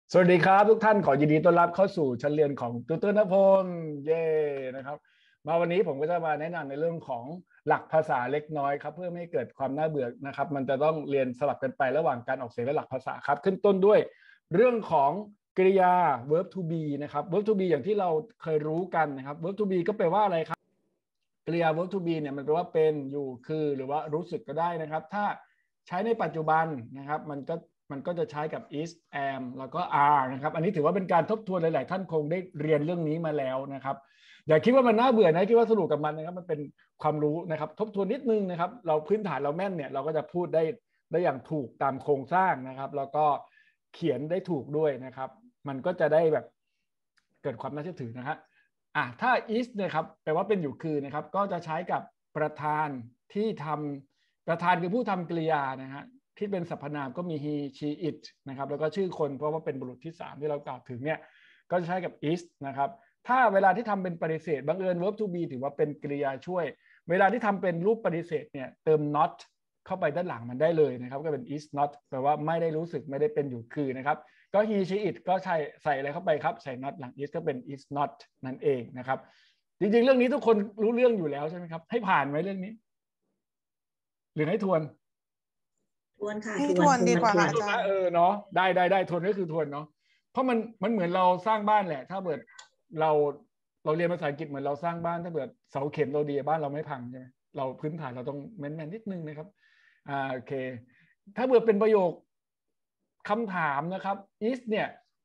สวัสดีครับทุกท่านขอยินดีต้อนรับเข้าสู่ชั้นเรียนของตุตนพลเย่นะครับมาวันนี้ผมก็จะมาแนะนำในเรื่องของหลักภาษาเล็กน้อยครับเพื่อไม่ให้เกิดความน่าเบื่อนะครับมันจะต้องเรียนสลับกันไประหว่างการออกเสียงและหลักภาษาครับขึ้นต้นด้วยเรื่องของกริยา verb to be นะครับ verb to be อย่างที่เราเคยรู้กันนะครับ verb to be ก็แปลว่าอะไรครับกริยา verb to be เนี่ยมันแปลว่าเป็นอยู่คือหรือว่ารู้สึกก็ได้นะครับถ้าใช้ในปัจจุบันนะครับมันก็จะใช้กับ is am แล้วก็ are นะครับอันนี้ถือว่าเป็นการทบทวนหลายๆท่านคงได้เรียนเรื่องนี้มาแล้วนะครับอย่าคิดว่ามันน่าเบื่อนะคิดว่าสนุกกับมันนะครับมันเป็นความรู้นะครับทบทวนนิดนึงนะครับเราพื้นฐานเราแม่นเนี่ยเราก็จะพูดได้อย่างถูกตามโครงสร้างนะครับแล้วก็เขียนได้ถูกด้วยนะครับมันก็จะได้แบบเกิดความน่าเชื่อถือนะฮะถ้า is เนี่ยครับแปลว่าเป็นอยู่คือนะครับก็จะใช้กับประธานที่ทำประธานคือผู้ทำกริยานะฮะที่เป็นสรรพนามก็มี he she it นะครับแล้วก็ชื่อคนเพราะว่าเป็นบุรุษที่3ที่เรากล่าวถึงเนี่ยก็จะใช้กับ is นะครับถ้าเวลาที่ทำเป็นปฏิเสธบังเอิญ verb to be ถือว่าเป็นกริยาช่วยเวลาที่ทำเป็นรูปปฏิเสธเนี่ยเติม not เข้าไปด้านหลังมันได้เลยนะครับก็เป็น is not แปลว่าไม่ได้รู้สึกไม่ได้เป็นอยู่คือนะครับก็ he she it ก็ใส่อะไรเข้าไปครับใส่ not หลัง is ก็เป็น is not นั่นเองนะครับจริงๆเรื่องนี้ทุกคนรู้เรื่องอยู่แล้วใช่ไหมครับให้ผ่านไหมเรื่องนี้หรือให้ทวนทวนค่ะให้ทวนดีกว่าค่ะอาจารย์เนาะได้ทวนก็คือทวนเนาะเพราะมันเหมือนเราสร้างบ้านแหละถ้าเกิดเราเรียนภาษาอังกฤษเหมือนเราสร้างบ้านถ้าเกิดเสาเข็มเราดีบ้านเราไม่พังใช่ไหมเราพื้นฐานเราต้องแม่นนิดนึงนะครับโอเคถ้าเกิดเป็นประโยคคำถามนะครับ is เนี่ย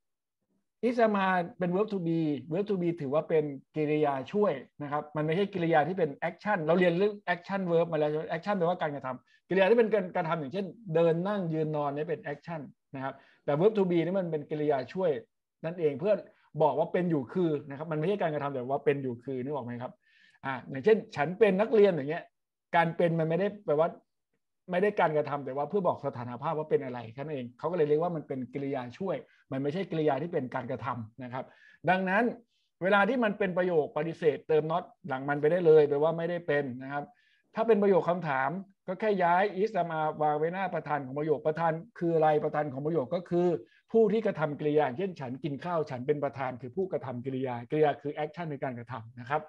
is มาเป็น verb to be verb to be ถือว่าเป็นกริยาช่วยนะครับมันไม่ใช่กริยาที่เป็น action เราเรียนเรื่อง action verb มาแล้ว action แปลว่าการกระทำกริยาที่เป็นการทำอย่างเช่นเดินนั่งยืนนอนนี่เป็น action นะครับแต่ verb to be นี่มันเป็นกริยาช่วยนั่นเองเพื่อบอกว่าเป็นอยู่คือนะครับมันไม่ใช่การกระทำแต่ว่าเป็นอยู่คือนึกออกไหมครับอย่างเช่นฉันเป็นนักเรียนอย่างเงี้ยการเป็นมันไม่ได้แปลว่าไม่ได้การกระทำแต่ว่าเพื่อบอกสถานภาพว่าเป็นอะไรแค่นั้นเองเขาก็เลยเรียกว่ามันเป็นกริยาช่วยมันไม่ใช่กริยาที่เป็นการกระทำนะครับดังนั้นเวลาที่มันเป็นประโยคปฏิเสธเติม not หลังมันไปได้เลยแปลว่าไม่ได้เป็นนะครับถ้าเป็นประโยคคำถามก็แค่ย้าย is มาวางไว้หน้าประธานของประโยคประธานคืออะไรประธานของประโยคก็คือผู้ที่กระทำกริยาเช่นฉันกินข้าวฉันเป็นประธานคือผู้กระทำกริยากริยาคือ action ในการกระทำนะครับ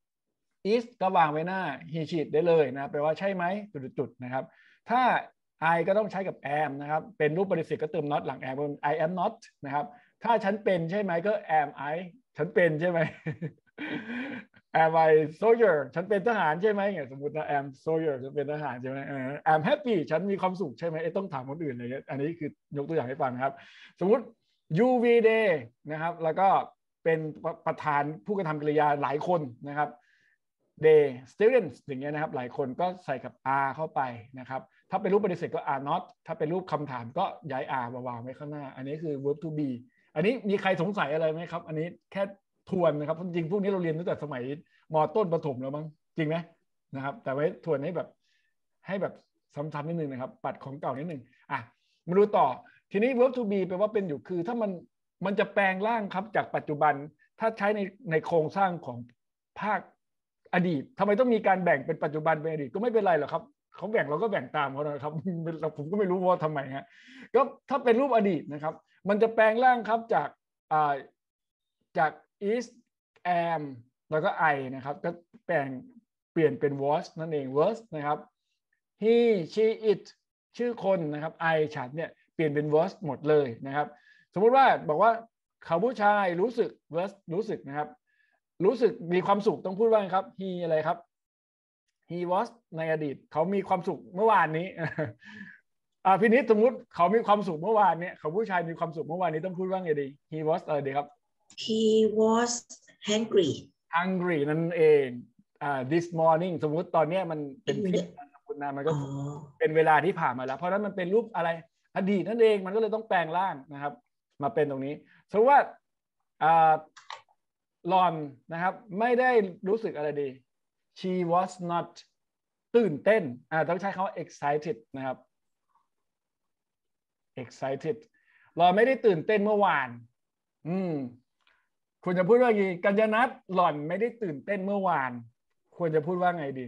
is ก็วางไว้หน้า he she ได้เลยนะแปลว่าใช่ไหมจุดๆนะครับถ้า I ก็ต้องใช้กับ am นะครับเป็นรูปปฏิเสธก็เติม not หลัง am I am not นะครับถ้าฉันเป็นใช่ไหมก็ am I ฉันเป็นใช่ไหม am I soldier ฉันเป็นทหารใช่ไหมสมมตินะ am soldier ฉันเป็นทหารใช่ไหมam happy ฉันมีความสุขใช่ไหมต้องถามคนอื่นเลยอันนี้คือยกตัวอย่างให้ฟังครับสมมติ UV day นะครับแล้วก็เป็นประธานผู้กระทำกริยาหลายคนนะครับ they students อย่างเงี้ยนะครับหลายคนก็ใส่กับ are เข้าไปนะครับถ้าเป็นรูปปฏิเสธก็ are not ถ้าเป็นรูปคำถามก็ย้าย are มาวางไว้ข้างหน้าอันนี้คือ verb to be อันนี้มีใครสงสัยอะไรไหมครับอันนี้แค่ทวนนะครับจริงๆพวกนี้เราเรียนตั้งแต่สมัยม.ต้นประถมแล้วมั้งจริงไหมนะครับแต่ไว้ทวนให้แบบซ้ำๆนิดนึงนะครับปัดของเก่านิดนึงมาดูต่อทีนี้ verb to be แปลว่าเป็นอยู่คือถ้ามันจะแปลงร่างครับจากปัจจุบันถ้าใช้ในโครงสร้างของภาคอดีตทำไมต้องมีการแบ่งเป็นปัจจุบันเป็นอดีตก็ไม่เป็นไรหรอกครับเขาแบ่งเราก็แบ่งตามเขานะครับผมก็ไม่รู้ว่าทำไมฮะก็ถ้าเป็นรูปอดีตนะครับมันจะแปลงร่างครับจาก is am แล้วก็ I นะครับก็เปลี่ยนเป็น was นั่นเอง was นะครับ he she it ชื่อคนนะครับ I ฉันเนี่ยเปลี่ยนเป็น was หมดเลยนะครับสมมุติว่าบอกว่าเขาผู้ชายรู้สึก was รู้สึกนะครับรู้สึกมีความสุขต้องพูดว่าครับ he อะไรครับ he was ในอดีตเขามีความสุขเมื่อวานนี้พี่นิดสมมุติเขามีความสุขเมื่อวานนี้เขาผู้ชายมีความสุขเมื่อวานนี้ต้องพูดว่าไงดี he was อะไรดีครับ he was hungry นั่นเองthis morning สมมุติตอนนี้มันเป็นที่คุณนามันก็เป็นเวลาที่ผ่านมาแล้วเพราะนั้นมันเป็นรูปอะไรอดีตนั่นเองมันก็เลยต้องแปลงร่างนะครับมาเป็นตรงนี้สมมติว่าหลอนนะครับไม่ได้รู้สึกอะไรดี she was not ตื่นเต้นต้องใช้คำว่า excited นะครับ excited หลอนไม่ได้ตื่นเต้นเมื่อวานควรจะพูดว่าไงกัญญนัทหล่อนไม่ได้ตื่นเต้นเมื่อวานควรจะพูดว่าไงดี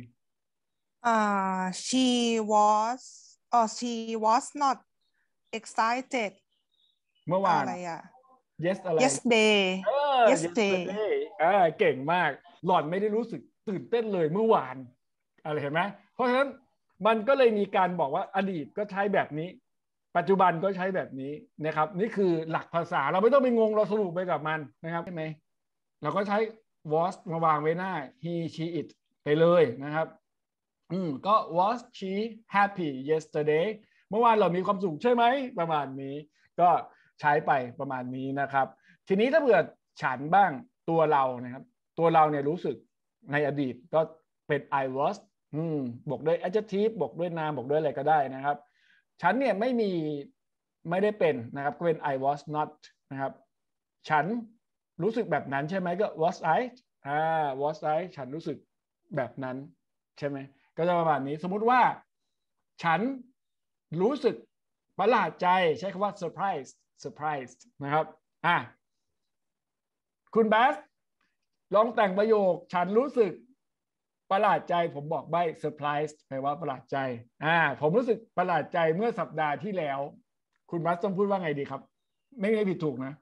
she was not excited เมื่อวานอะไรอ่ะ yes อะไร yesterday yesterday yesterday เก่งมากหล่อนไม่ได้รู้สึกตื่นเต้นเลยเมื่อวานอะไรเห็นไหมเพราะฉะนั้นมันก็เลยมีการบอกว่าอดีตก็ใช้แบบนี้ปัจจุบันก็ใช้แบบนี้นะครับนี่คือหลักภาษาเราไม่ต้องไปงงเราสรุปไปกับมันนะครับใช่ไหมเราก็ใช้ was มาวางไว้หน้า he she it ไปเลยนะครับก็ was she happy yesterday เมื่อวานเรามีความสุขใช่ไหมประมาณนี้ก็ใช้ไปประมาณนี้นะครับทีนี้ถ้าเผื่อฉันบ้างตัวเรานะครับตัวเราเนี่ยรู้สึกในอดีตก็เป็น I was บวกด้วย adjective บวกด้วยนามบวกด้วยอะไรก็ได้นะครับฉันเนี่ยไม่ได้เป็นนะครับก็เป็น I was not นะครับฉันรู้สึกแบบนั้นใช่ไหมก็ was was I ฉันรู้สึกแบบนั้นใช่ไหมก็จะประมาณนี้สมมุติว่าฉันรู้สึกประหลาดใจใช้คำว่า surprised นะครับคุณแบสลองแต่งประโยคฉันรู้สึกประหลาดใจผมบอกใบ้ surprised แปลว่าประหลาดใจผมรู้สึกประหลาดใจเมื่อสัปดาห์ที่แล้วคุณแบสต้องพูดว่าไงดีครับไม่ผิดถูกนะ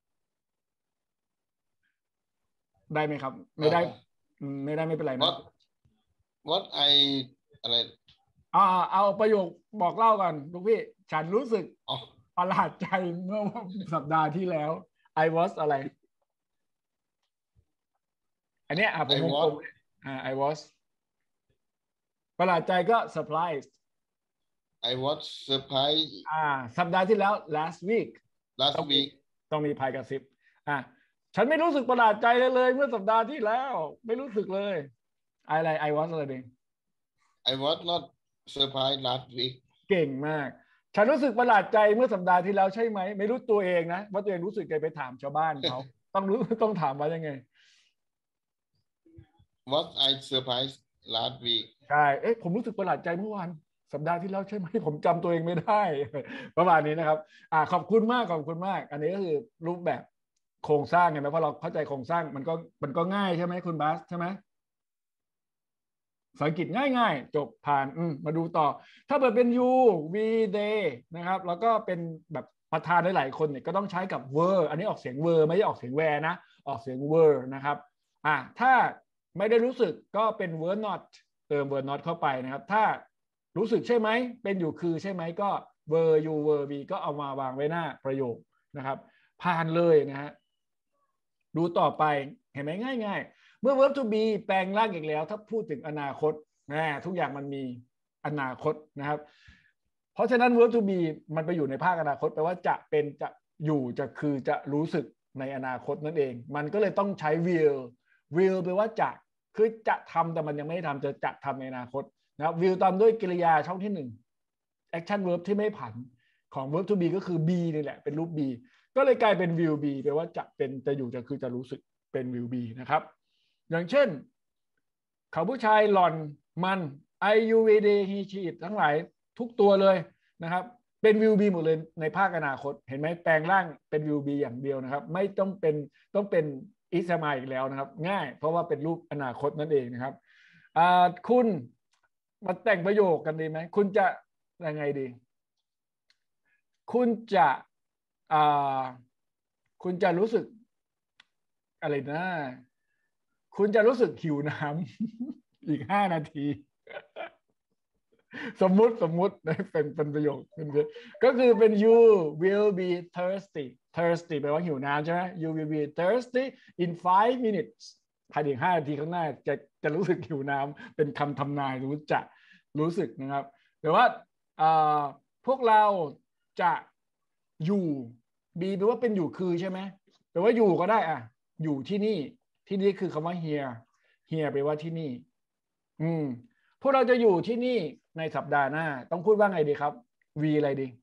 ได้ไหมครับไม่ได้ไม่เป็นไรนะ what I อะไรเอาประโยคบอกเล่ากันลูกพี่ฉันรู้สึกประหลาดใจเมื่อสัปดาห์ที่แล้ว I was อะไรอันนี้ผมวงกลมI was ประหลาดใจก็ surprised I was surprised สัปดาห์ที่แล้ว last week ต้องมีพายกระซิบฉันไม่รู้สึกประหลาดใจเลยเมื่อสัปดาห์ที่แล้วไม่รู้สึกเลยอะไร I was อะไรเอง I was not surprised last week เก่งมากฉันรู้สึกประหลาดใจเมื่อสัปดาห์ที่แล้วใช่ไหมไม่รู้ตัวเองนะว่าตัวเองรู้สึกไงไปถามชาวบ้านเขา ต้องถามว่ายังไง Was I surprised last week ใช่ผมรู้สึกประหลาดใจเมื่อวานสัปดาห์ที่แล้วใช่ไหมผมจำตัวเองไม่ได้ประมาณนี้นะครับขอบคุณมากอันนี้ก็คือรูปแบบโครงสร้างเห็นไหมเพราะเราเข้าใจโครงสร้างมันก็ง่ายใช่ไหมคุณบาสใช่ไหมภาษาอังกฤษง่ายๆจบผ่านมาดูต่อถ้าเกิดเป็น you we they นะครับแล้วก็เป็นแบบประธานหลายๆคนเนี่ยก็ต้องใช้กับ were อันนี้ออกเสียง were ไม่ใช่ออกเสียง were นะออกเสียง were นะครับถ้าไม่ได้รู้สึกก็เป็น were not เติม were not เข้าไปนะครับถ้ารู้สึกใช่ไหมเป็นอยู่คือใช่ไหมก็ were you were we ก็เอามาวางไว้หน้าประโยคนะครับผ่านเลยนะฮะดูต่อไปเห็นไหมง่ายๆเมื่อ verb to be แปลงร่างอีกแล้วถ้าพูดถึงอนาคตทุกอย่างมันมีอนาคตนะครับเพราะฉะนั้น verb to be มันไปอยู่ในภาคอนาคตแปลว่าจะเป็นจะอยู่จะคือจะรู้สึกในอนาคตนั่นเองมันก็เลยต้องใช้ will แปลว่าจะคือจะทำแต่มันยังไม่ได้ทำจะทำในอนาคตนะครับ will ตามด้วยกริยาช่องที่1 action verb ที่ไม่ผันของ verb to be ก็คือ be นี่แหละเป็นรูป be ก็เลยกลายเป็น will be แปลว่าจะเป็นจะอยู่จะคือจะรู้สึกเป็น will be นะครับอย่างเช่นเขาผู้ชายหล่อนมัน I you we they he she it ทั้งหลายทุกตัวเลยนะครับเป็น will be หมดเลยในภาคอนาคตเห็นไหมแปลงร่างเป็น will be อย่างเดียวนะครับไม่ต้องเป็นis am I อีกแล้วนะครับง่ายเพราะว่าเป็นรูปอนาคตนั่นเองนะครับคุณมาแต่งประโยคกันดีไหมคุณจะยังไงดีคุณจะรู้สึกอะไรนะคุณจะรู้สึกหิวน้ำ อีก5 นาที สมมุติเป็นประโยคก็คือเป็น you will be thirsty แปลว่าหิวน้ำใช่ไหม you will be thirsty in 5 minutes ภายใน5 นาทีข้างหน้าจะรู้สึกหิวน้ำเป็นคำทำนายรู้สึกนะครับแต่ว่าพวกเราจะอยู่ be แปลว่าเป็นอยู่คือใช่ไหมแปลว่าอยู่ก็ได้อยู่ที่นี่คือคำว่า here แปลว่าที่นี่พวกเราจะอยู่ที่นี่ในสัปดาห์หน้าต้องพูดว่าไงดีครับ we อะไรดี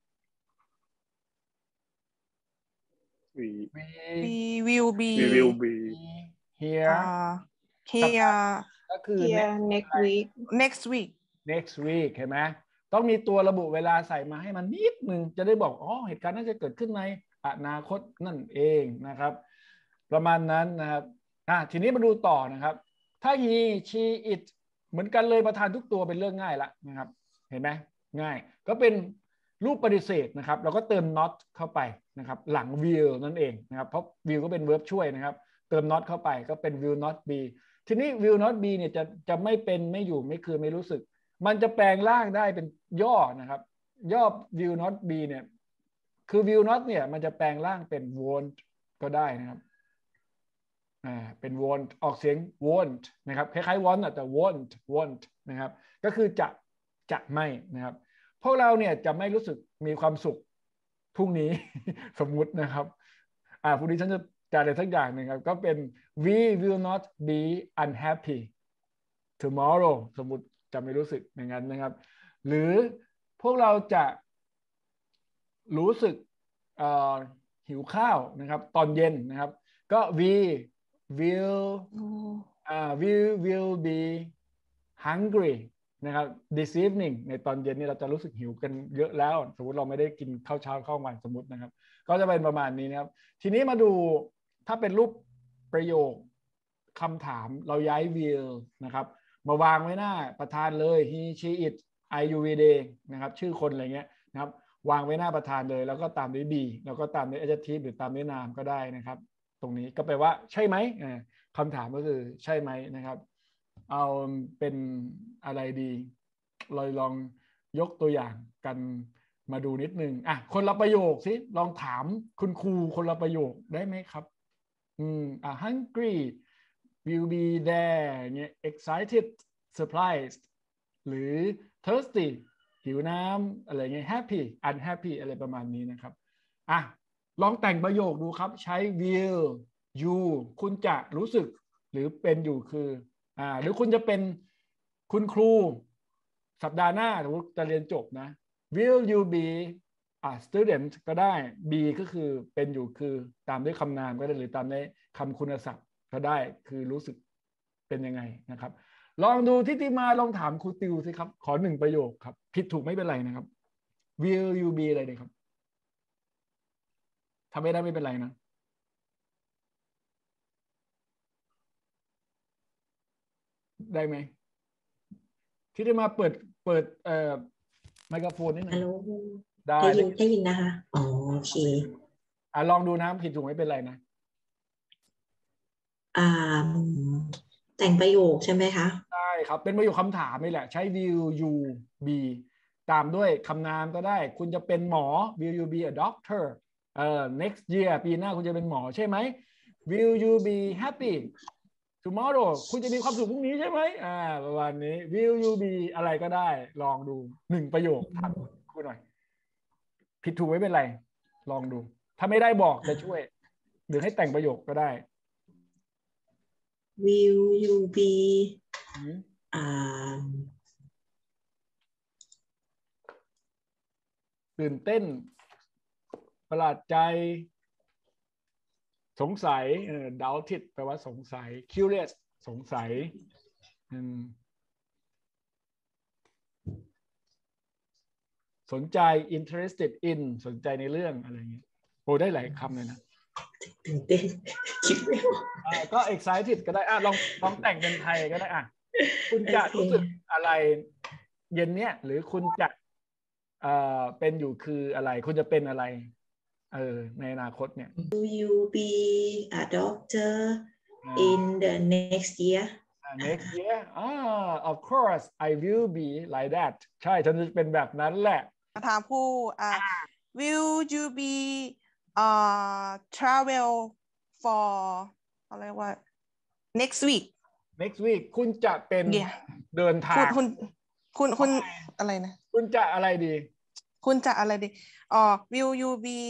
we will be here ก็คือ next week เห็นไหมต้องมีตัวระบุเวลาใส่มาให้มันนิดนึงจะได้บอกเหตุการณ์น่าจะเกิดขึ้นในอนาคตนั่นเองนะครับประมาณนั้นนะครับทีนี้มาดูต่อนะครับถ้า he she it เหมือนกันเลยประธานทุกตัวเป็นเรื่องง่ายละนะครับเห็นไหมง่ายก็เป็นรูปปฏิเสธนะครับเราก็เติม not เข้าไปนะครับหลัง will นั่นเองนะครับเพราะ will ก็เป็น verb ช่วยนะครับเติม not เข้าไปก็เป็น will not be ทีนี้ will not be เนี่ยจะไม่เป็นไม่อยู่ไม่คือไม่รู้สึกมันจะแปลงร่างได้เป็นย่อนะครับย่อ will not be เนี่ยคือ will not เนี่ยมันจะแปลงร่างเป็น won't ก็ได้นะครับเป็น won't ออกเสียง won't นะครับคล้ายๆ want แต่ won't นะครับก็คือจะไม่นะครับพวกเราเนี่ยจะไม่รู้สึกมีความสุขพรุ่งนี้ สมมุตินะครับพรุ่งนี้ฉันจะอะไรสักอย่างหนึ่งครับก็เป็น we will not be unhappy tomorrow สมมุติจะไม่รู้สึกอย่างนั้นนะครับหรือพวกเราจะรู้สึกหิวข้าวนะครับตอนเย็นนะครับก็ we will be hungry นะครับ this evening ในตอนเย็นนี่เราจะรู้สึกหิวกันเยอะแล้วสมมติเราไม่ได้กินข้าวเช้าข้าววันสมมตินะครับก็จะเป็นประมาณนี้นะครับทีนี้มาดูถ้าเป็นรูปประโยคคำถามเราย้าย will นะครับมาวางไว้หน้าประธานเลย he she it I you we they นะครับชื่อคนอะไรเงี้ยนะครับวางไว้หน้าประธานเลยแล้วก็ตามด้วย be แล้วก็ตามด้วย adjective หรือตามด้วยนามก็ได้นะครับตรงนี้ก็แปลว่าใช่ไหมคำถามก็คือใช่ไหมนะครับเอาเป็นอะไรดีลองยกตัวอย่างกันมาดูนิดนึงคนละประโยคสิลองถามคุณครูคนละประโยคได้ไหมครับhungry will be there เงี้ย excited surprised หรือ thirsty หิวน้ำอะไรเงี้ย happy unhappy อะไรประมาณนี้นะครับลองแต่งประโยคดูครับใช้ will you คุณจะรู้สึกหรือเป็นอยู่คือหรือคุณจะเป็นคุณครูสัปดาห์หน้าสมมติจะเรียนจบนะ will you be a student ก็ได้ be ก็คือเป็นอยู่คือตามด้วยคำนามก็ได้หรือตามด้วยคำคุณศัพท์ก็ได้คือรู้สึกเป็นยังไงนะครับลองดูทิติมาลองถามครูติวสิครับขอ1ประโยคครับผิดถูกไม่เป็นไรนะครับ will you be อะไรดีครับทำไม่ได้ไม่เป็นไรนะได้ไหมที่ได้มาเปิดไมโครโฟนนิดนึงได้ยินนะคะโอเคลองดูนะผิดถูกไม่เป็นไรนะแต่งประโยคใช่ไหมคะได้ครับเป็นประโยคคำถามนี่แหละใช้ will you be ตามด้วยคำนามก็ได้คุณจะเป็นหมอ will you be a doctor next year ปีหน้าคุณจะเป็นหมอใช่ไหม will you be happy tomorrow คุณจะมีความสุขพรุ่งนี้ใช่ไหมประมาณนี้ will you be อะไรก็ได้ลองดู1ประโยคถามคุณหน่อยผิดถูกไม่เป็นไรลองดูถ้าไม่ได้บอกจะช่วยหรือให้แต่งประโยคก็ได้ will you be ตื่นเต้นประหลาดใจสงสัยdoubted แปลว่าสงสัย curious สงสัยสนใจ interested in สนใจในเรื่องอะไรอย่างเงี้ยโอ้ได้หลายคำเลยนะตื่นเต้นคิดไม่ออกก็ excited ก็ได้ลองแต่งเป็นไทยก็ได้คุณจะรู้สึกอะไรเย็นเนี้ยหรือคุณจะเป็นอยู่คืออะไรคุณจะเป็นอะไรในอนาคตเนี่ย Will you be a doctor in the next year next year of course I will be like that ใช่ฉันจะเป็นแบบนั้นแหละถามผู้will you be travel for อะไรว่า next week คุณจะเป็นเดินทางคุณอะไรนะคุณจะอะไรดีคุณจะอะไรดีwill you be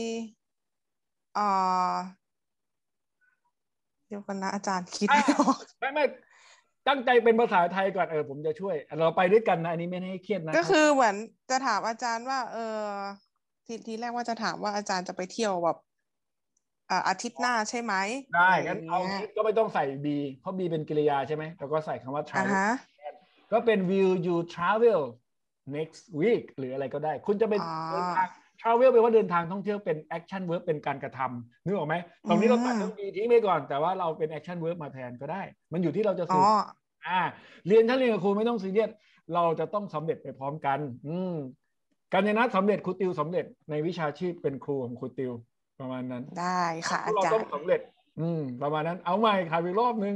เดี๋ยวกันนะอาจารย์คิดไม่ออกไม่ตั้งใจเป็นภาษาไทยก่อนผมจะช่วยเราไปด้วยกันนะอันนี้ไม่ให้เครียดนะก็คือเหมือนจะถามอาจารย์ว่าทีแรกว่าจะถามว่าอาจารย์จะไปเที่ยวแบบอาทิตย์หน้าใช่ไหมได้งั้นเอาก็ไม่ต้องใส่ be เพราะ be เป็นกริยาใช่ไหมแล้วก็ใส่คำว่า travel ก็เป็น will you travel next week หรืออะไรก็ได้คุณจะเป็นเดินทาง travel แปลว่าเดินทางท่องเที่ยวเป็น action verb เป็นการกระทำนึกออกไหมตรงนี้เราตัดเรื่อง be ทิ้งไปก่อนแต่ว่าเราเป็น action verb มาแทนก็ได้มันอยู่ที่เราจะสื่อเรียนกับครูไม่ต้องซีเรียสเราจะต้องสำเร็จไปพร้อมกันกัญญนัทสำเร็จครูติวสำเร็จในวิชาชีพเป็นครูของครูติวประมาณนั้นได้ค่ะอาเราจารต้องย์สำเร็จประมาณนั้นเอาใหม่ค่ะอีกรอบนึง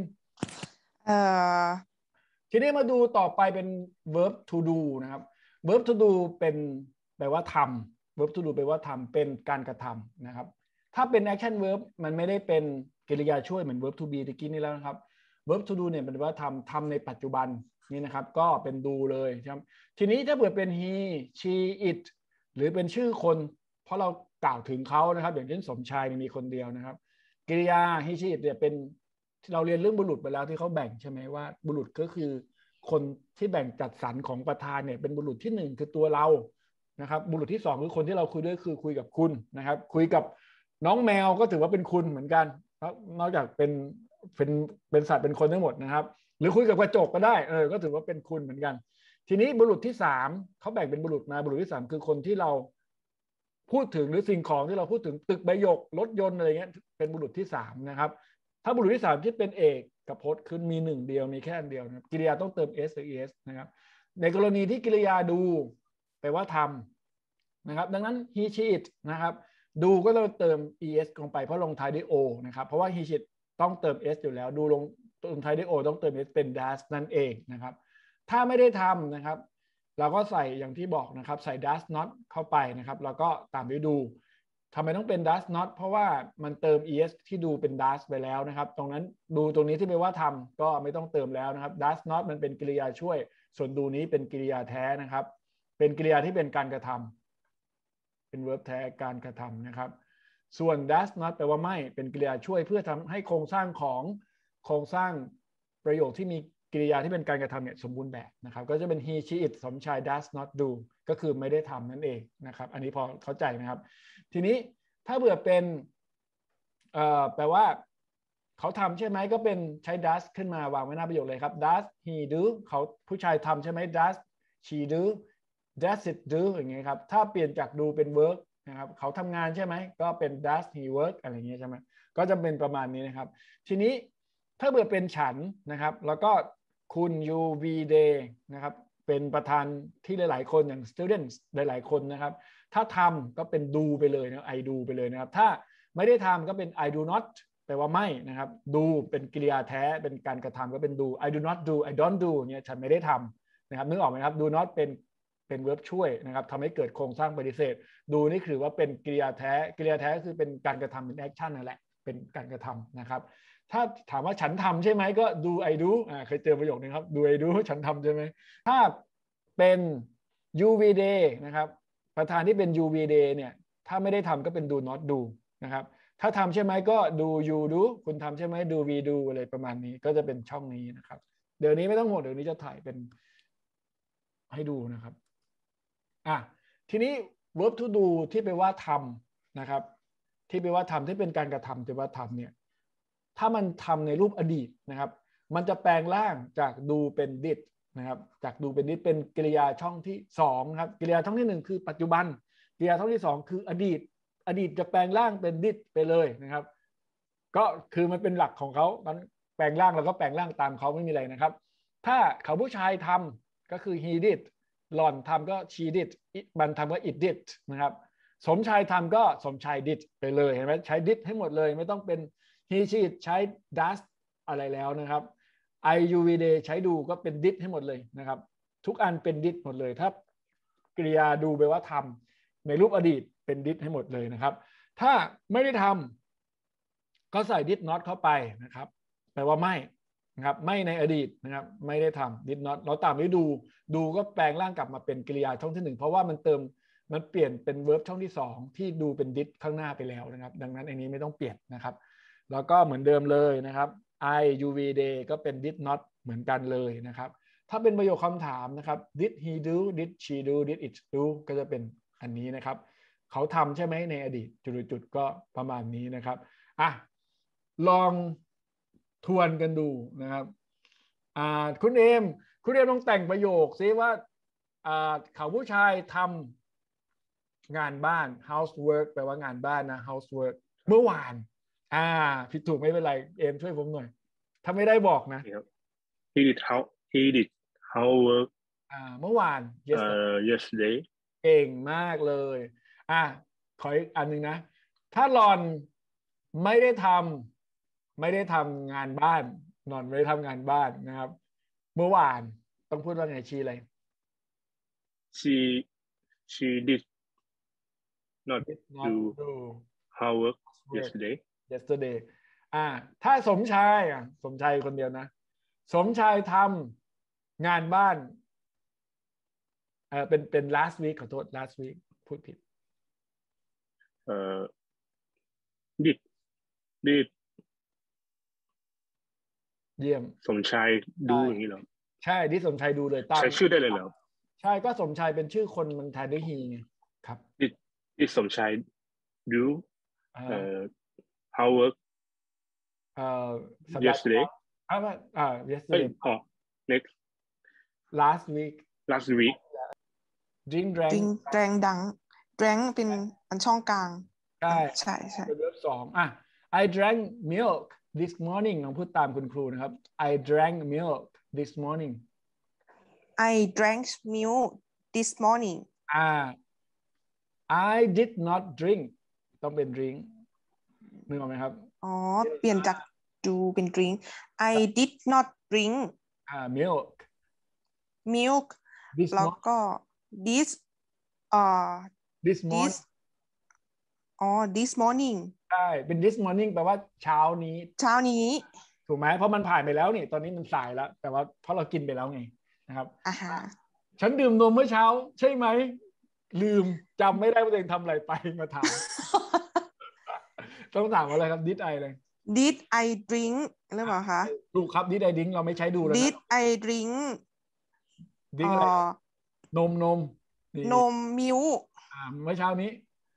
ทีนี้มาดูต่อไปเป็น verb to do นะครับ verb to do เป็นแปลว่าทำ verb to do แปลว่าทำเป็นการกระทำนะครับถ้าเป็น action verb มันไม่ได้เป็นกริยาช่วยเหมือน verb to be ตะกี้นี้แล้วนะครับ verb to do เนี่ยเป็นว่าทำในปัจจุบันนี่นะครับก็เป็น do เลยครับทีนี้ถ้าเกิดเป็น he she it หรือเป็นชื่อคนเพราะเรากล่าวถึงเขานะครับอย่างเช่นสมชายมีคนเดียวนะครับกริยา he she it เนี่ยเป็นเราเรียนเรื่องบุรุษไปแล้วที่เขาแบ่งใช่ไหมว่าบุรุษก็คือคนที่แบ่งจัดสรรของประธานเนี่ยเป็นบุรุษที่1คือตัวเรานะครับบุรุษที่2คือคนที่เราคุยด้วยคือคุยกับคุณนะครับคุยกับน้องแมวก็ถือว่าเป็นคุณเหมือนกันนอกจากเป็นสัตว์เป็นคนทั้งหมดนะครับหรือคุยกับกระจกก็ได้ก็ถือว่าเป็นคุณเหมือนกันทีนี้บุรุษที่3เขาแบ่งเป็นบุรุษมาบุรุษที่3คือคนที่เราพูดถึงหรือสิ่งของที่เราพูดถึงตึกใบหยกรถยนต์อะไรเงี้ยเป็นบุรุษที่3นะครับถ้าบุรุษที่3ที่เป็นเอกกับพจน์คือมี1เดียวมีแค่อันเดียวนะกริยาต้องเติม s หรือ es นะครับในกรณีที่กริยาดูแปลว่าทำนะครับดังนั้น he she it นะครับดูก็ต้องเติม es ลงไปเพราะลงท้ายด้วย o นะครับเพราะว่า he she it ต้องเติม s อยู่แล้วดูลงท้ายด้วย o ต้องเติม s เป็น does นั่นเองนะครับถ้าไม่ได้ทำนะครับเราก็ใส่อย่างที่บอกนะครับใส่ does not เข้าไปนะครับแล้วก็ตามด้วยดูทำไมต้องเป็น does not เพราะว่ามันเติม es ที่ดูเป็น does ไปแล้วนะครับตรงนั้นดูตรงนี้ที่แปลว่าทำก็ไม่ต้องเติมแล้วนะครับ does not มันเป็นกริยาช่วยส่วนดูนี้เป็นกริยาแท้นะครับเป็นกริยาที่เป็นการกระทำเป็น verb แท้การกระทำนะครับส่วน does not แปลว่าไม่เป็นกริยาช่วยเพื่อทำให้โครงสร้างประโยคที่มีกริยาที่เป็นการกระทำเนี่ยสมบูรณ์แบบนะครับก็จะเป็น he she it สมชาย does not do ก็คือไม่ได้ทำนั่นเองนะครับอันนี้พอเข้าใจนะครับทีนี้ถ้าเบื่อเป็นแปลว่าเขาทำใช่ไหมก็เป็นใช้ does ขึ้นมาวางไว้หน้าประโยคเลยครับ does he do เขาผู้ชายทำใช่ไหม does she do does it do อย่างเงี้ยครับถ้าเปลี่ยนจาก do เป็น work นะครับเขาทำงานใช่ไหมก็เป็น does he work อะไรอย่างเงี้ยใช่ไหมก็จะเป็นประมาณนี้นะครับทีนี้ถ้าเบื่อเป็นฉันนะครับแล้วก็คุณ you we they นะครับเป็นประธานที่หลายๆคนอย่าง students หลายๆคนนะครับถ้าทำก็เป็น do ไปเลยนะ I do ไปเลยนะครับถ้าไม่ได้ทำก็เป็น I do not แปลว่าไม่นะครับ do เป็นกริยาแท้เป็นการกระทำก็เป็น do I do not do I don't do เนี่ยฉันไม่ได้ทำนะครับนึกออกไหมครับ do not เป็น verb ช่วยนะครับทำให้เกิดโครงสร้างปฏิเสธ do นี่คือว่าเป็นกริยาแท้กริยาแท้คือเป็นการกระทำเป็น action นั่นแหละเป็นการกระทำนะครับถ้าถามว่าฉันทำใช่ไหมก็ do I do เคยเจอประโยคนึงครับ do I do ฉันทำใช่ไหมถ้าเป็น you we they นะครับประธานที่เป็น you we they เนี่ยถ้าไม่ได้ทำก็เป็น do not do นะครับถ้าทำใช่ไหมก็ do you do คุณทำใช่ไหม do we do อะไรประมาณนี้ก็จะเป็นช่องนี้นะครับเดี๋ยวนี้ไม่ต้องห่วงเดี๋ยวนี้จะถ่ายเป็นให้ดูนะครับทีนี้ verb to do ที่แปลว่าทำนะครับที่แปลว่าทำที่เป็นการกระทำที่ว่าทำเนี่ยถ้ามันทำในรูปอดีตนะครับมันจะแปลงร่างจาก do เป็น did นะครับจาก do เป็น did เป็นกริยาช่องที่2ครับกริยาช่องที่1คือปัจจุบันกริยาช่องที่2คืออดีตจะแปลงร่างเป็น did ไปเลยนะครับก็คือมันเป็นหลักของเขามันแปลงร่างแล้วก็แปลงร่างตามเขาไม่มีอะไรนะครับถ้าเขาผู้ชายทำก็คือ he did หล่อนทำก็ she did มันทำก็ it did นะครับสมชายทำก็สมชาย did ไปเลยเห็นไหมใช้ did ให้หมดเลยไม่ต้องเป็น he sheใช้ does อะไรแล้วนะครับ I you we they ใช้ดูก็เป็น did ให้หมดเลยนะครับทุกอันเป็น did หมดเลยถ้ากริยาดูแปลว่าทำในรูปอดีตเป็น did ให้หมดเลยนะครับถ้าไม่ได้ทำก็ใส่ did not เข้าไปนะครับแปลว่าไม่นะครับไม่ในอดีตนะครับไม่ได้ทำ did not เราตามด้วยดูก็แปลงร่างกลับมาเป็นกริยาช่องที่1เพราะว่ามันเปลี่ยนเป็น verb ช่องที่2ที่ดูเป็น did ข้างหน้าไปแล้วนะครับดังนั้นอันนี้ไม่ต้องเปลี่ยนนะครับแล้วก็เหมือนเดิมเลยนะครับ I you we they ก็เป็น did not เหมือนกันเลยนะครับถ้าเป็นประโยคคำถามนะครับ did he do did she do did it do ก็จะเป็นอันนี้นะครับเขาทำใช่ไหมในอดีตจุดๆก็ประมาณนี้นะครับลองทวนกันดูนะครับคุณเอมลองแต่งประโยคซิว่าเขาผู้ชายทำงานบ้าน housework แปลว่างานบ้านนะ housework เมื่อวานผิดถูกไม่เป็นไรเอมช่วยผมหน่อยถ้าไม่ได้บอกนะ he did housework เมื่อวาน yesterday เก่งมากเลยขออีกอันหนึ่งนะถ้าหลอนไม่ได้ทำงานบ้านหลอนไม่ได้ทำงานบ้านนะครับเมื่อวานต้องพูดว่าไงชีอะไร she did not do homework yesterday ถ้าสมชายคนเดียวนะสมชายทำงานบ้านเป็น last week ขอโทษ last week พูดผิด did เยี่ยมสมชายดูอย่างนี้เหรอใช่ที่สมชายดูเลยตั้งใช้ชื่อได้เลยเหรอใช่ก็สมชายเป็นชื่อคนมันแทนด้วยฮีไงครับ did สมชาย do homework yesterday yesterday next last week drink ดัง drank เป็นอันช่องกลางใช่เป็นเวิร์บ2I drank milk this morning ลองพูดตามคุณครูนะครับ I drank milk this morning I drank milk this morning I did not drink ต้องเป็น drink นึกออกไหมครับเปลี่ยนจาก do เป็น drink I did not drink milk แล้วก็ this morning ใช่เป็น this morning แปลว่าเช้านี้ถูกไหมเพราะมันผ่านไปแล้วนี่ตอนนี้มันสายแล้วแต่ว่าเพราะเรากินไปแล้วไงนะครับฉันดื่มนมเมื่อเช้าใช่ไหมลืมจำไม่ได้ว่าตัวเองทำอะไรไปมาถาม ต้องถามอะไรครับ did I เลย did I drink หรือเปล่าคะถูกครับ did I drink เราไม่ใช้ดูแล้วนะ did I drink อะไรนมมิลเมื่อเช้านี้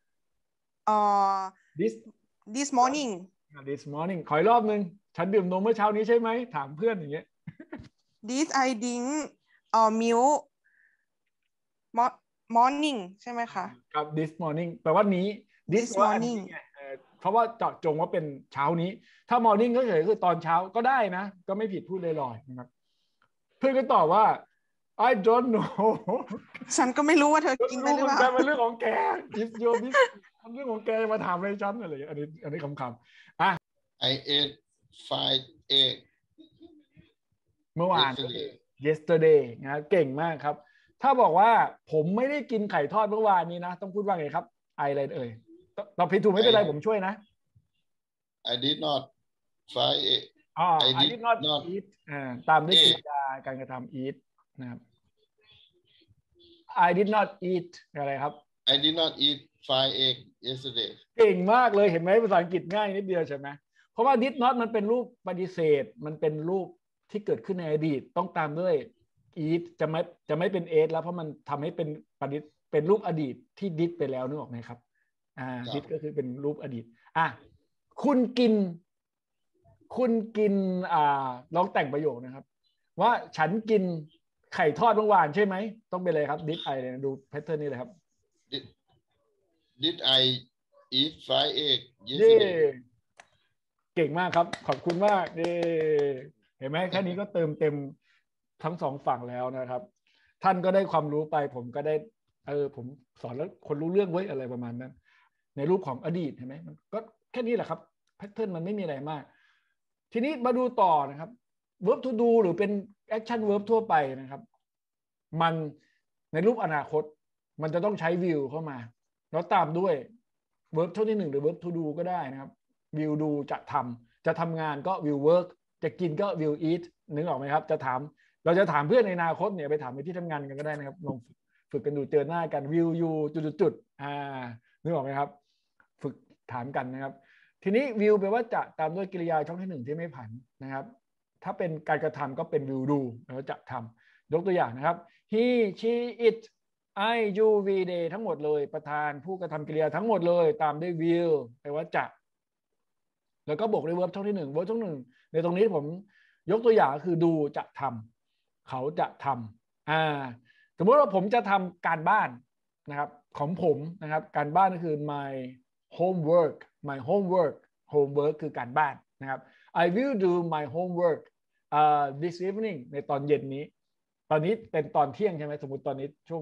this morning ขออีกรอบนึงฉันดื่มนมเมื่อเช้านี้ใช่ไหมถามเพื่อนอย่างเงี้ย this I drink milk morning ใช่ไหมคะครับ this morning แปลว่านี้ this morning เพราะว่าเจาะจงว่าเป็นเช้านี้ถ้า morning ก็เฉยคือตอนเช้าก็ได้นะก็ไม่ผิดพูดลอยๆนะครับเพื่อนก็ตอบว่า I don't know ฉันก็ไม่รู้ว่าเธอกินไปหรือเปล่าเป็นเรื่องของแก If your business เรื่องของแกมาถามอะไรฉันอะไรอันนี้คำ I ate fried egg เมื่อวาน yesterday นะเก่งมากครับถ้าบอกว่าผมไม่ได้กินไข่ทอดเมื่อวานนี้นะต้องพูดว่าไงครับอะไรตอบผิดถูกไม่เป็นไรผมช่วยนะ I did not fry egg I did not eat ตามด้วยกริยาการกระทำ eat นะครับ I did not eat อะไรครับ I did not eat fried egg yesterday เก่งมากเลยเห็นไหมภาษาอังกฤษง่ายนิดเดียวใช่ไหมเพราะว่า did not มันเป็นรูปปฏิเสธมันเป็นรูปที่เกิดขึ้นในอดีตต้องตามด้วย eat จะไม่เป็น ate แล้วเพราะมันทำให้เป็นรูปอดีตที่ did ไปแล้วนึกออกไหมครับdid ก็คือเป็นรูปอดีตคุณกินลองแต่งประโยคนะครับว่าฉันกินไข่ทอดเมื่อวานใช่ไหมต้องเป็นอะไรครับ did I เลยดูแพทเทิร์นนี้เลยครับ Did I eat fried egg yesterday เก่งมากครับขอบคุณมากเห็นไหมแค่นี้ก็เติมเต็มทั้งสองฝั่งแล้วนะครับท่านก็ได้ความรู้ไปผมก็ได้ผมสอนแล้วคนรู้เรื่องไว้อะไรประมาณนั้นในรูปของอดีตเห็นไหมมันก็แค่นี้แหละครับแพทเทิร์นมันไม่มีอะไรมากทีนี้มาดูต่อนะครับ verb to do หรือเป็น action verb ทั่วไปนะครับมันในรูปอนาคตมันจะต้องใช้ will เข้ามาแล้วตามด้วย verb ช่วงที่1หรือ verb to do ก็ได้นะครับ will do จะทำงานก็ will work จะกินก็ will eat นึกออกไหมครับเราจะถามเพื่อนในอนาคตเนี่ยไปถามในที่ทำงานกันก็ได้นะครับลองฝึกกันดูเจอหน้ากัน will you จุดนึกออกไหมครับฝึกถามกันนะครับทีนี้ will แปลว่าจะตามด้วยกริยาช่องที่1ที่ไม่ผันนะครับถ้าเป็นการกระทำก็เป็น will do แล้วจะทำยกตัวอย่างนะครับ he she it I you we they ทั้งหมดเลยประธานผู้กระทำกริยาทั้งหมดเลยตามด้วย will แปลว่าจะแล้วก็บวกด้วย verb ช่องที่1 verb ช่อง1ในตรงนี้ผมยกตัวอย่างก็คือดูจะทำเขาจะทำสมมติว่าผมจะทำการบ้านนะครับของผมนะครับการบ้านก็คือ my homeworkคือการบ้านนะครับ I will do my homework this evening ในตอนเย็นนี้ตอนนี้เป็นตอนเที่ยงใช่ไหมสมมติตอนนี้ช่วง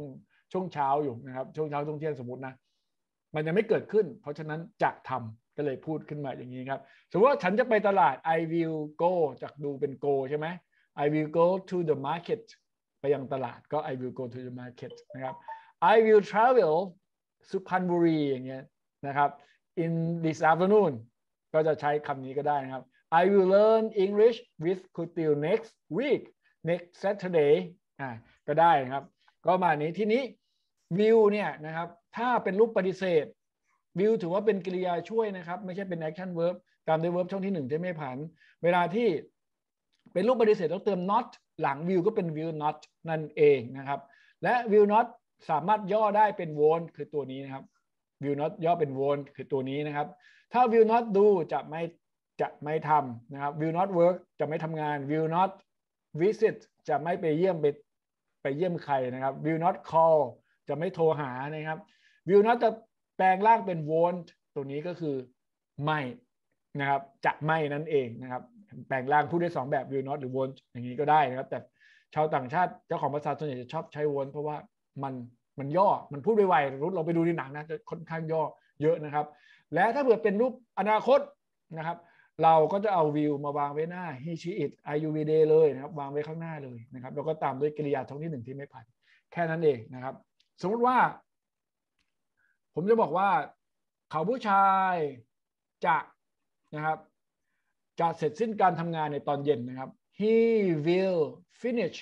ช่วงเช้าอยู่นะครับช่วงเช้าช่วงเที่ยงสมมตินะมันยังไม่เกิดขึ้นเพราะฉะนั้นจะทำก็เลยพูดขึ้นมาอย่างนี้ครับสมมติว่าฉันจะไปตลาด I will go จากดูเป็น go ใช่ไหม I will go to the market ไปยังตลาดก็ I will go to the market นะครับ I will travel สุพรรณบุรีอย่างเงี้ยนะครับ in this afternoon ก็จะใช้คำนี้ก็ได้นะครับ I will learn English with Kutil next week next Saturday ก็ได้นะครับก็มานี้ทีนี้ will เนี่ยนะครับถ้าเป็นรูปปฏิเสธ will ถือว่าเป็นกริยาช่วยนะครับไม่ใช่เป็น action verb ตามด้วย verb ช่องที่1ที่ไม่ผันเวลาที่เป็นรูปปฏิเสธต้องเติม not หลัง will ก็เป็น will not นั่นเองนะครับและ will not สามารถย่อได้เป็น won't คือตัวนี้นะครับ will not ย่อเป็น won't คือตัวนี้นะครับถ้า will not do จะไม่ทำนะครับ will not work จะไม่ทำงาน will not visit จะไม่ไปเยี่ยมใครนะครับ will not call จะไม่โทรหานะครับ will not จะแปลงร่างเป็น won't ตัวนี้ก็คือไม่นะครับจะไม่นั่นเองนะครับแปลงร่างพูดได้2แบบ will not หรือ won't อย่างนี้ก็ได้นะครับแต่ชาวต่างชาติเจ้าของภาษาส่วนใหญ่จะชอบใช้ won't เพราะว่ามันย่อมันพูดไวๆเราไปดูในหนังนะจะค่อนข้างย่อเยอะนะครับและถ้าเกิดเป็นรูปอนาคตนะครับเราก็จะเอา will มาวางไว้หน้า he she it I you we they เลยนะครับวางไว้ข้างหน้าเลยนะครับแล้วก็ตามด้วยกริยาช่องที่1ที่ไม่ผันแค่นั้นเองนะครับสมมติว่าผมจะบอกว่าเขาผู้ชายจะนะครับจะเสร็จสิ้นการทำงานในตอนเย็นนะครับ he will finish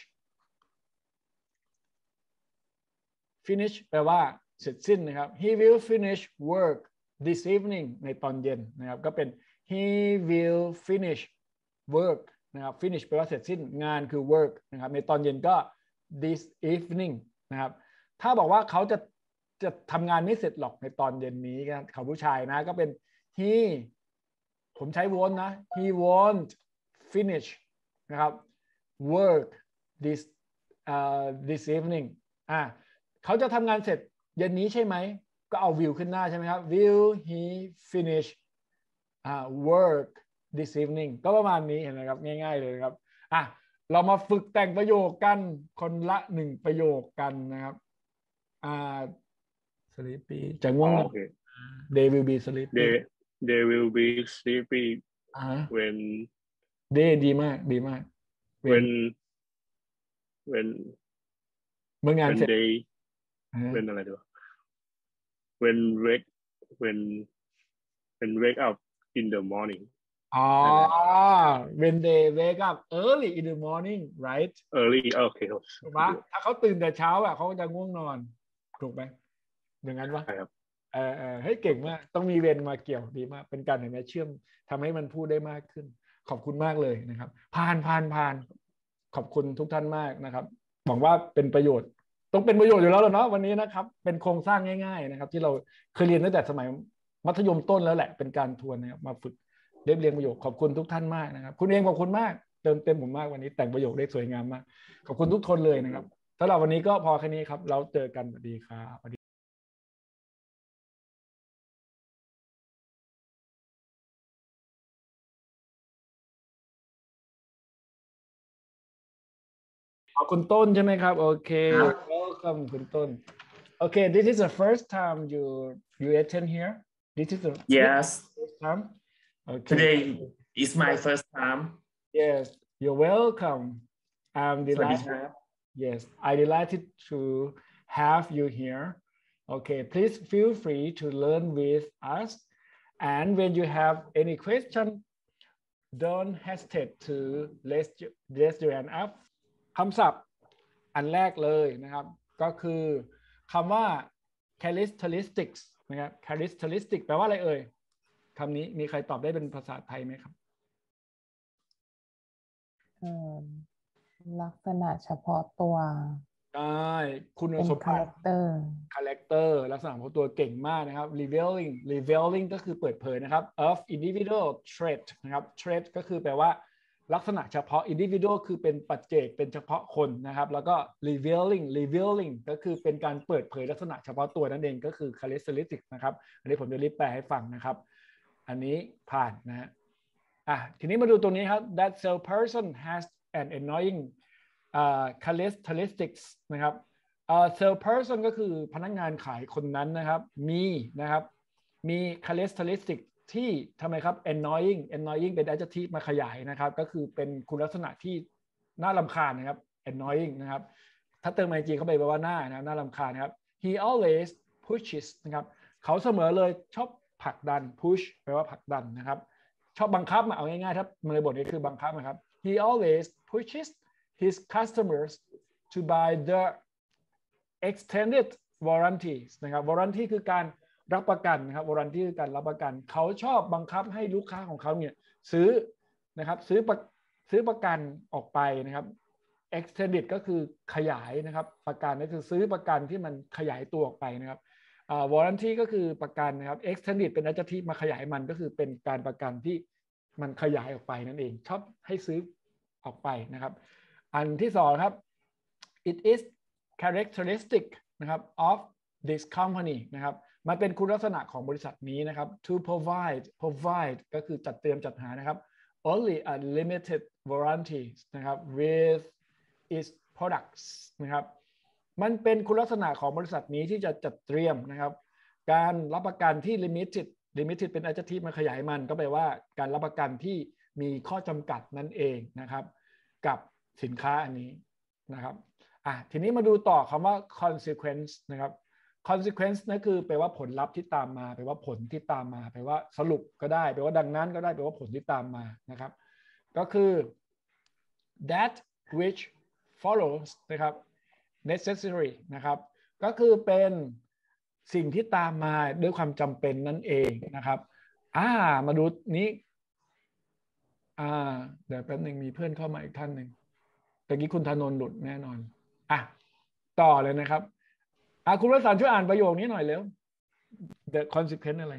แปลว่าเสร็จสิ้นนะครับ he will finish work this evening ในตอนเย็นนะครับก็เป็น he will finish work นะครับ finish แปลว่าเสร็จสิ้นงานคือ work นะครับในตอนเย็นก็ this evening นะครับถ้าบอกว่าเขาจะทำงานไม่เสร็จหรอกในตอนเย็นนี้กันเขาผู้ชายนะก็เป็น he ผมใช้ won't นะ he won't finish นะครับ work this evening เขาจะทำงานเสร็จเย็นนี้ใช่ไหมก็เอา will ขึ้นหน้าใช่ไหมครับ will he finish work this evening ก็ประมาณนี้เห็นไหมครับง่ายๆเลยครับเรามาฝึกแต่งประโยคกันคนละ1ประโยคกันนะครับsleepy จะง่วง they will be sleepy they will be sleepy when they ดีมาก when เมื่องานเสร็จ they when อะไรดีวะ when wake up in the morning when they wake up early in the morning right early โอเคถูกไหมถ้าเขาตื่นแต่เช้าเขาจะง่วงนอนถูกไหมอย่างนั้นวะใช่ครับเฮ้ยเก่งมากต้องมีเวนมาเกี่ยวดีมากเป็นการเห็นไหมเชื่อมทำให้มันพูดได้มากขึ้นขอบคุณมากเลยนะครับผ่านขอบคุณทุกท่านมากนะครับหวังว่าเป็นประโยชน์ต้องเป็นประโยชน์อยู่แล้วเนาะวันนี้นะครับเป็นโครงสร้างง่ายๆนะครับที่เราเคยเรียนตั้งแต่สมัยมัธยมต้นแล้วแหละเป็นการทวนนะครับมาฝึกเรียงประโยคขอบคุณทุกท่านมากนะครับคุณเองขอบคุณมากเติมเต็มผมมากวันนี้แต่งประโยคได้สวยงามมากขอบคุณทุกคนเลยนะครับสำหรับวันนี้ก็พอแค่นี้ครับเราเจอกันสวัสดีครับคุณต้นใช่ไหมครับโอเค welcome คุณต้น okay this is the first time you attend here this is the first time okay today is my first time yes you're welcome I'm delighted yes I'm delighted to have you here okay please feel free to learn with us and when you have any question don't hesitate to raise your hand upคำศัพท์อันแรกเลยนะครับก็คือคำว่า characteristics นะครับ characteristic แปลว่าอะไรเอ่ยคำนี้มีใครตอบได้เป็นภาษาไทยไหมครับลักษณะเฉพาะตัวได้คุณสมบัติ character ลักษณะเฉพาะตัวเก่งมากนะครับ revealing ก็คือเปิดเผยนะครับ of individual trait นะครับ trait ก็คือแปลว่าลักษณะเฉพาะ individual คือเป็นปัจเจกเป็นเฉพาะคนนะครับแล้วก็ revealing ก็คือเป็นการเปิดเผยลักษณะเฉพาะตัวนั่นเองก็คือ characteristic นะครับอันนี้ผมจะรีบแปลให้ฟังนะครับอันนี้ผ่านนะฮะทีนี้มาดูตัวนี้ครับ that salesperson has an annoying characteristics นะครับ salesperson ก็คือพนักงานขายคนนั้นนะครับมี characteristic ที่ทำไมครับ annoying เป็น adjective มาขยายนะครับก็คือเป็นคุณลักษณะที่น่ารำคาญนะครับ annoying นะครับถ้าเติม ing เข้าไปแปลว่าน่ารำคาญนะครับ he always pushes นะครับเขาเสมอเลยชอบผลักดัน push แปลว่าผลักดันนะครับชอบบังคับมาเอาง่ายๆครับในบทนี้คือบังคับนะครับ he always pushes his customers to buy the extended warranties นะครับ warranty คือการรับประกันนะครับ warranty คือการรับประกันเขาชอบบังคับให้ลูกค้าของเขาเนี่ยซื้อนะครับซื้อประกันออกไปนะครับ extended ก็คือขยายนะครับประกันก็คือซื้อประกันที่มันขยายตัวออกไปนะครับwarranty ก็คือประกันนะครับ extended เป็น adjective มาขยายมันก็คือเป็นการประกันที่มันขยายออกไปนั่นเองชอบให้ซื้อออกไปนะครับอันที่สองครับ it is characteristic นะครับ of this company นะครับมันเป็นคุณลักษณะของบริษัทนี้นะครับ to provide ก็คือจัดเตรียมจัดหานะครับ only a limited warranty นะครับ with its products นะครับมันเป็นคุณลักษณะของบริษัทนี้ที่จะจัดเตรียมนะครับการรับประกันที่ limited เป็น adjective มาขยายมันก็แปลว่าการรับประกันที่มีข้อจำกัดนั่นเองนะครับกับสินค้าอันนี้นะครับทีนี้มาดูต่อคำว่า consequence นะครับ consequence นั่นคือแปลว่าผลลัพธ์ที่ตามมาแปลว่าผลที่ตามมาแปลว่าสรุปก็ได้แปลว่าดังนั้นก็ได้แปลว่าผลที่ตามมานะครับก็คือ that which follows นะครับ necessary นะครับก็คือเป็นสิ่งที่ตามมาด้วยความจำเป็นนั่นเองนะครับมาดูนี้เดี๋ยวแป๊บนึงมีเพื่อนเข้ามาอีกท่านหนึ่งตะกี้คุณธนนท์หลุดแน่นอนต่อเลยนะครับคุณวสันต์ช่วยอ่านประโยคนี้หน่อยเร็ว the consequence อะไร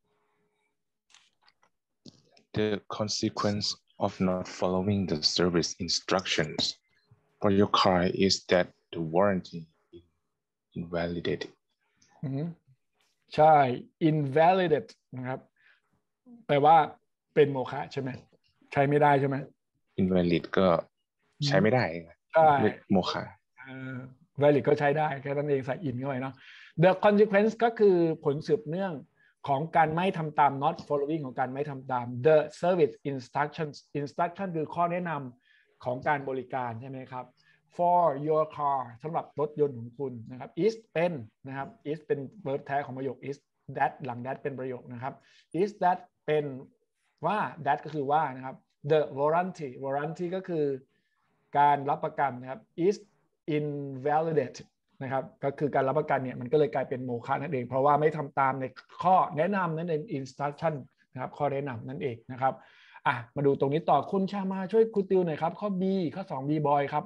The consequence of not following the service instructions for your car is that the warranty is invalidated ใช่ invalidate นะครับแปลว่าเป็นโมฆะใช่ไหมใช้ไม่ได้ใช่ไหม invalid ก็ใช้ไม่ได้ใช่โมฆะ valid ก็ใช้ได้แค่นั้นเองใส่ in เข้าไปเนาะ the consequence ก็คือผลสืบเนื่องของการไม่ทำตาม not following ของการไม่ทำตาม the service instruction คือข้อแนะนำของการบริการใช่ไหมครับ for your car สำหรับรถยนต์ของคุณนะครับ is เป็นนะครับ is เป็น verb แท้ของประโยค is that หลัง that เป็นประโยคนะครับ is that เป็นว่า that ก็คือว่านะครับ the warranty ก็คือการรับประกันนะครับ is invalidate นะครับก็คือการรับประกันเนี่ยมันก็เลยกลายเป็นโมฆะนั่นเองเพราะว่าไม่ทำตามในข้อแนะนำนั่นเอง instruction นะครับข้อแนะนำนั่นเองนะครับมาดูตรงนี้ต่อคุณชามาช่วยคุณติวหน่อยครับข้อ B ข้อ 2 B boy ครับ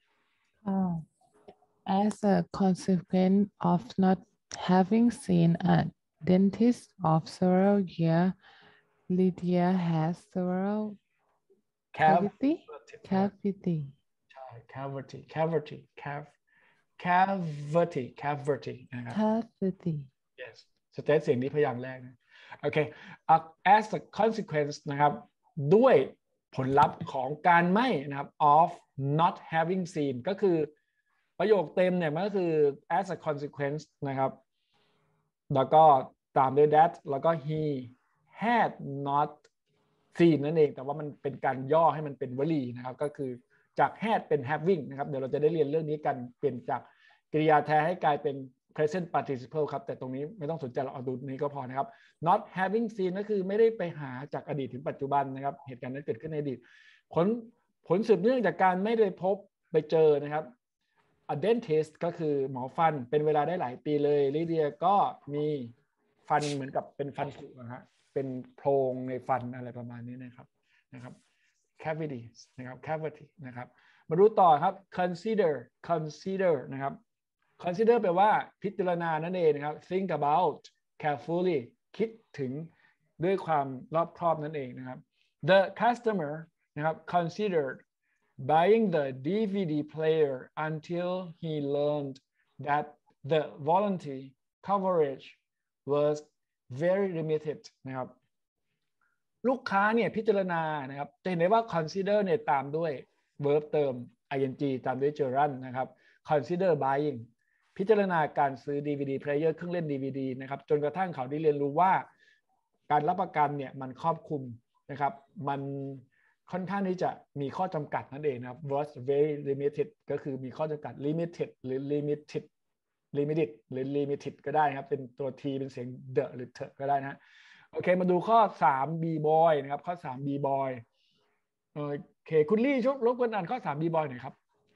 As a consequence of not having seen a dentist of several years, Lydia has several cavity. นะครับ cavity yes สเตทเสียงนี้พยางค์แรกนะโอเค as a consequence นะครับด้วยผลลัพธ์ของการไม่นะครับ of not having seen ก็คือประโยคเต็มเนี่ยมันก็คือ as a consequence นะครับแล้วก็ตามด้วย that แล้วก็ he had not seen นั่นเองแต่ว่ามันเป็นการย่อให้มันเป็นวลีนะครับก็คือจาก had เป็น having นะครับเดี๋ยวเราจะได้เรียนเรื่องนี้กันเปลี่ยนจากกริยาแท้ให้กลายเป็น present participle ครับแต่ตรงนี้ไม่ต้องสนใจเราเอาดูนี้ก็พอนะครับ not having seen ก็คือไม่ได้ไปหาจากอดีตถึงปัจจุบันนะครับเหตุการณ์นั้นเกิดขึ้นในอดีตผลสืบเนื่องจากการไม่ได้พบไปเจอนะครับ a dentist ก็คือหมอฟันเป็นเวลาได้หลายปีเลยลิเดียก็มีฟันเหมือนกับเป็นฟันผุนะฮะเป็นโพรงในฟันอะไรประมาณนี้นะครับ cavity นะครับ cavity นะครับมาดูต่อครับ consider นะครับ consider แปลว่าพิจารณานั่นเองนะครับ think about carefully คิดถึงด้วยความรอบคอบนั่นเองนะครับ the customer นะครับ considered buying the DVD player until he learned that the warranty coverage was very limited นะครับลูกค้าเนี่ยพิจารณานะครับจะเห็นได้ว่า consider เนี่ยตามด้วย verb เติม ing ตามด้วย gerund นะครับ consider buying พิจารณาการซื้อ DVD player เครื่องเล่น DVD นะครับจนกระทั่งเขาได้เรียนรู้ว่าการรับประกันเนี่ยมันครอบคลุมนะครับมันค่อนข้างที่จะมีข้อจำกัดนั่นเองนะครับ was very limited ก็คือมีข้อจำกัด limited หรือ limited หรือ limited ก็ได้นะครับเป็นตัว t เป็นเสียง the หรือ t ก็ได้นะโอเคมาดูข้อ3 b boy นะครับข้อ3 b boy โอเคคุณลี่ช่วยรบกวนอ่านข้อ3 b boy หน่อยครับ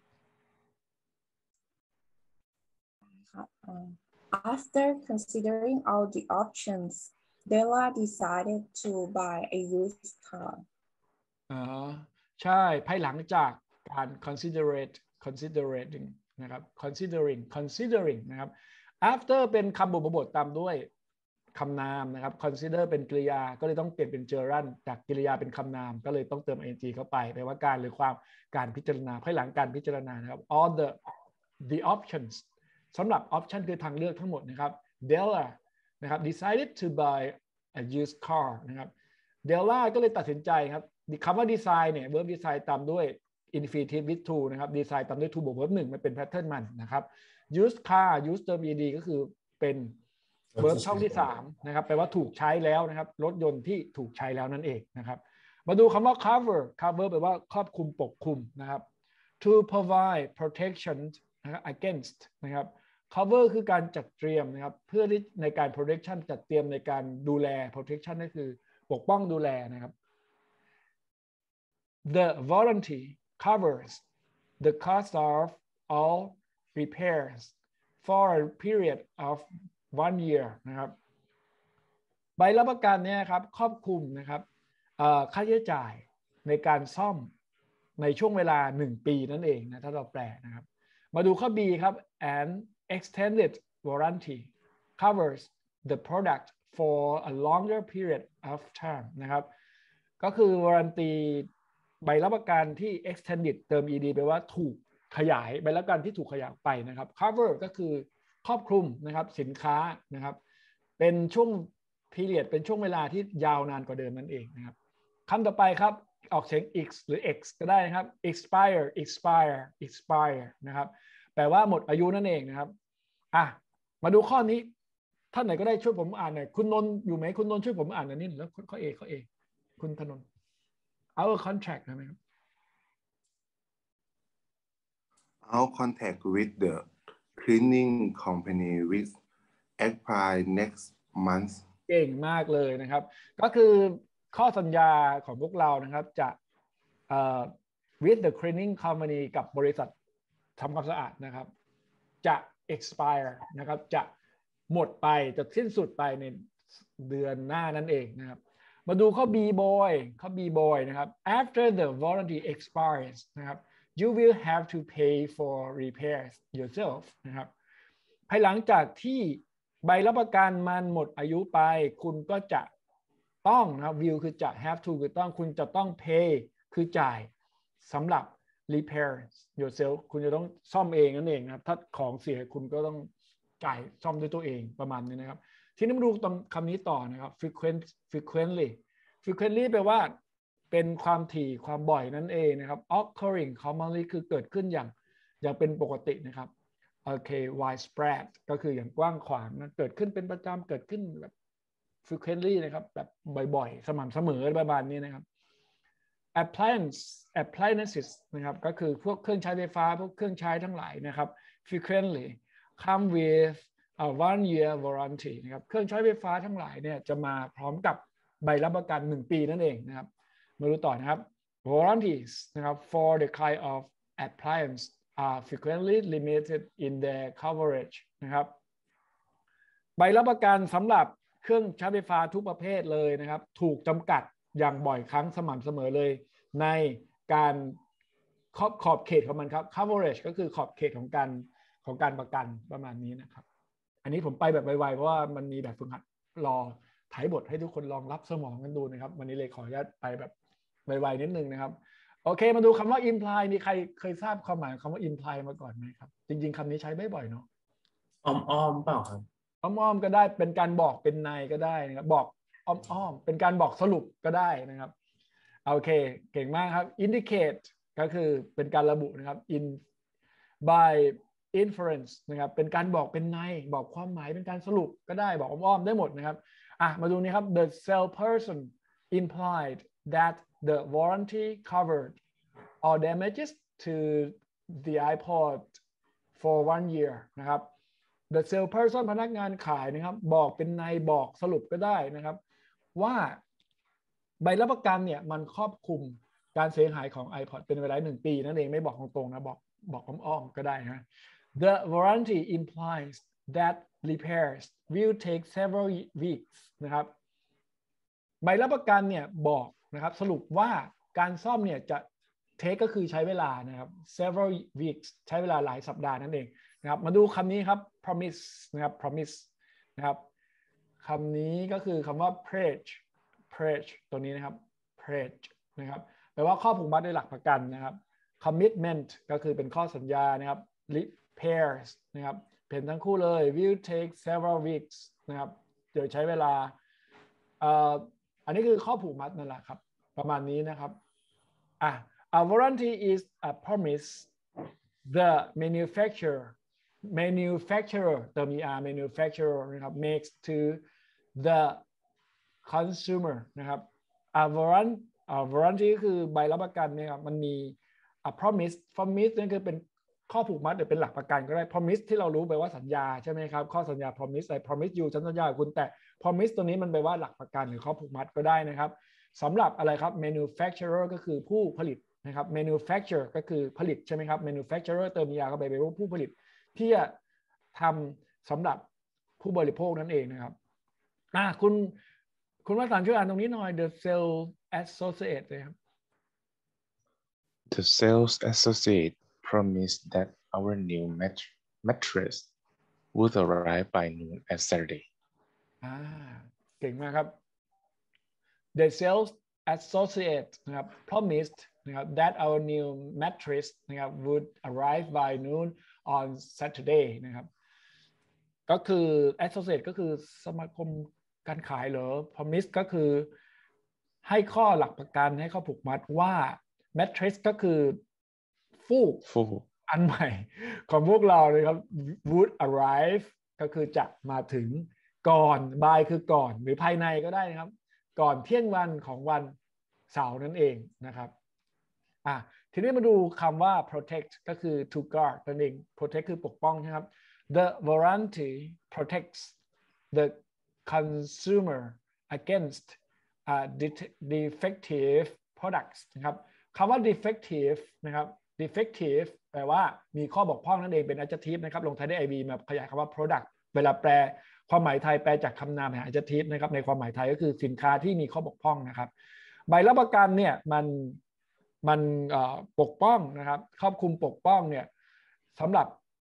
After considering all the options, Della decided to buy a used car. ใช่ภายหลังจากการ considering นะครับ considering นะครับ after เป็นคำบ่งบอกตามด้วยคำนามนะครับ consider เป็นกริยาก็เลยต้องเปลี่ยนเป็น gerund จากกริยาเป็นคำนามก็เลยต้องเติม ing เข้าไปแปลว่าการหรือความการพิจารณาภายหลังการพิจารณานะครับ all the options สำหรับ option คือทางเลือกทั้งหมดนะครับ Della นะครับ decided to buy a used car นะครับ Della ก็เลยตัดสินใจครับคำว่า design เนี่ย verb design ตามด้วย infinitive with to นะครับ design ตามด้วย to บวก verb 1มันเป็น pattern มันนะครับ used car use เติม ed ก็คือเป็น verb ช่องที่3นะครับแปลว่าถูกใช้แล้วนะครับรถยนต์ที่ถูกใช้แล้วนั่นเองนะครับมาดูคำว่า cover แปลว่าครอบคลุมปกคลุมนะครับ to provide protection นะครับ against นะครับ cover คือการจัดเตรียมนะครับเพื่อที่ในการ protection จัดเตรียมในการดูแล protection ก็คือปกป้องดูแลนะครับ the warranty covers the cost of all repairs for a period of 1 year นะครับใบรับประกันเนี่ยครับครอบคลุมนะครับค่าใช้จ่ายในการซ่อมในช่วงเวลา1 ปีนั่นเองนะถ้าเราแปลนะครับมาดูข้อ B ครับ an extended warranty covers the product for a longer period of time นะครับก็คือ warranty ใบรับประกันที่ extended เติม ed แปลว่าถูกขยายใบรับประกันที่ถูกขยายไปนะครับ cover ก็คือครอบคลุมนะครับสินค้านะครับเป็นช่วง period เป็นช่วงเวลาที่ยาวนานกว่าเดิมนั่นเองนะครับคำต่อไปครับออกเสียง x หรือ x ก็ได้นะครับ expire นะครับแปลว่าหมดอายุนั่นเองนะครับมาดูข้อนี้ท่านไหนก็ได้ช่วยผมอ่านหน่อยคุณนนท์อยู่ไหมคุณนนท์ช่วยผมอ่านหน่อยนิดแล้วข้อ A คุณธนนท์ our contract ใช่ไหมครับ Our contract with the cleaning company will expire next month เก่งมากเลยนะครับก็คือข้อสัญญาของพวกเรานะครับจะwith the cleaning company กับบริษัททำความสะอาดนะครับจะ expire นะครับจะหมดไปจะสิ้นสุดไปในเดือนหน้านั่นเองนะครับมาดูข้อ B boy นะครับ after the warranty expires นะครับyou will have to pay for repairs yourself นะครับภายหลังจากที่ใบรับประกันมันหมดอายุไปคุณก็จะต้องนะครับ will คือจะ have to คือต้องคุณจะต้อง pay คือจ่ายสำหรับ repairs yourself คุณจะต้องซ่อมเองนั่นเองนะครับถ้าของเสียคุณก็ต้องจ่ายซ่อมด้วยตัวเองประมาณนี้นะครับทีนี้มาดูคำนี้ต่อนะครับ frequently แปลว่าเป็นความถี่ความบ่อยนั่นเองนะครับ occurring commonly คือเกิดขึ้นอย่างเป็นปกตินะครับโอเค widespread ก็คืออย่างกว้างขวางนะเกิดขึ้นเป็นประจำเกิดขึ้นแบบ frequently นะครับแบบบ่อยๆสม่ำเสมอประมาณนี้นะครับ appliances นะครับก็คือพวกเครื่องใช้ไฟฟ้าพวกเครื่องใช้ทั้งหลายนะครับ frequently come with a 1 year warranty นะครับเครื่องใช้ไฟฟ้าทั้งหลายเนี่ยจะมาพร้อมกับใบรับประกัน1 ปีนั่นเองนะครับมาดูต่อนะครับ warranties นะครับ for the kind of appliance are frequently limited in their coverage นะครับใบรับประกันสำหรับเครื่องใช้ไฟฟ้าทุกประเภทเลยนะครับถูกจำกัดอย่างบ่อยครั้งสม่ำเสมอเลยในการขอบเขตของมันครับ coverage ก็คือขอบเขตของการประกันประมาณนี้นะครับอันนี้ผมไปแบบไวๆเพราะว่ามันมีแบบฝึกหัดรอถ่ายบทให้ทุกคนลองรับสมองกันดูนะครับวันนี้เลยขออนุญาตไปแบบไวๆนิดนึงนะครับโอเคมาดูคำว่า imply มีใครเคยทราบความหมายของคำว่า imply มาก่อนไหมครับจริงๆคำนี้ใช้บ่อยๆเนาะอ้อมเปล่าครับอ้อมก็ได้เป็นการบอกเป็นในก็ได้นะครับบอกอ้อมเป็นการบอกสรุปก็ได้นะครับโอเคเก่งมากครับ indicate ก็คือเป็นการระบุนะครับby inference นะครับเป็นการบอกเป็นในบอกความหมายเป็นการสรุปก็ได้บอกอ้อมๆได้หมดนะครับมาดูนี่ครับ the salesperson implied that the warranty covered all damages to the iPod for 1 year นะครับ the salesperson พนักงานขายนะครับบอกเป็นในบอกสรุปก็ได้นะครับว่าใบรับประกันเนี่ยมันครอบคลุมการเสียหายของ iPod เป็นเวลา1 ปีนั่นเองไม่บอกตรงๆนะบอกอ้อมๆก็ได้นะ The warranty implies that repairs will take several weeks นะครับใบรับประกันเนี่ยบอกนะครับสรุปว่าการซ่อมเนี่ยจะtakeก็คือใช้เวลานะครับ several weeks ใช้เวลาหลายสัปดาห์นั่นเองนะครับมาดูคำนี้ครับ promise นะครับ promise นะครับคำนี้ก็คือคำว่า pledge ตัวนี้นะครับ pledge นะครับแปลว่าข้อผูกมัดโดยหลักประกันนะครับ commitment ก็คือเป็นข้อสัญญานะครับ repairs นะครับเป็นทั้งคู่เลย will take several weeks นะครับเดี๋ยวใช้เวลาอันนี้คือข้อผูกมัดนั่นแหละครับประมาณนี้นะครับA warranty is a promise the manufacturer เติม er manufacturer นะครับ makes to the consumer นะครับ warranty ก็คือใบรับประกันเนี่ยครับมันมี promise นั่นคือเป็นข้อผูกมัดหรือเป็นหลักประกันก็ได้ promise ที่เรารู้แปลว่าสัญญาใช่ไหมครับข้อสัญญา promise promise you ฉันสัญญากับคุณแต่ promise ตัวนี้มันแปลว่าหลักประกันหรือข้อผูกมัดก็ได้นะครับสำหรับอะไรครับ manufacturer ก็คือผู้ผลิตนะครับ manufacture ก็คือผลิตใช่ไหมครับ manufacturer เติม er เข้าไปแปลว่าผู้ผลิตที่จะทำสำหรับผู้บริโภคนั่นเองนะครับคุณวสันต์ช่วยอ่านตรงนี้หน่อย the sales associate เลยครับ The sales associate promised that our new mattress would arrive by noon at Saturday. เก่งมากครับ The sales associate นะครับ promised นะครับ that our new mattress นะครับ would arrive by noon on Saturday นะครับก็คือ associate ก็คือสมาคมการขายเหรอ promise ก็คือให้ข้อหลักประกันให้ข้อผูกมัดว่า mattress ก็คือฟูกอันใหม่ของพวกเราเลยครับ would arrive ก็คือจะมาถึงก่อน by คือก่อนหรือภายในก็ได้นะครับก่อนเที่ยงวันของวันเสาร์นั่นเองนะครับทีนี้มาดูคำว่า protect ก็คือ to guard นั่นเอง protect คือปกป้องใช่ไหมครับ the warranty protects the consumer against defective products นะครับคำว่า defective นะครับ defective แปลว่ามีข้อบกพร่องนั่นเองเป็น adjective นะครับลงท้ายด้วย iv มาขยายคำว่า product เวลาแปลความหมายไทยแปลจากคำนามหา adjective นะครับในความหมายไทยก็คือสินค้าที่มีข้อบกพร่องนะครับใบรับประกันเนี่ยมันปกป้องนะครับครอบคลุมปกป้องเนี่ยสำหรับ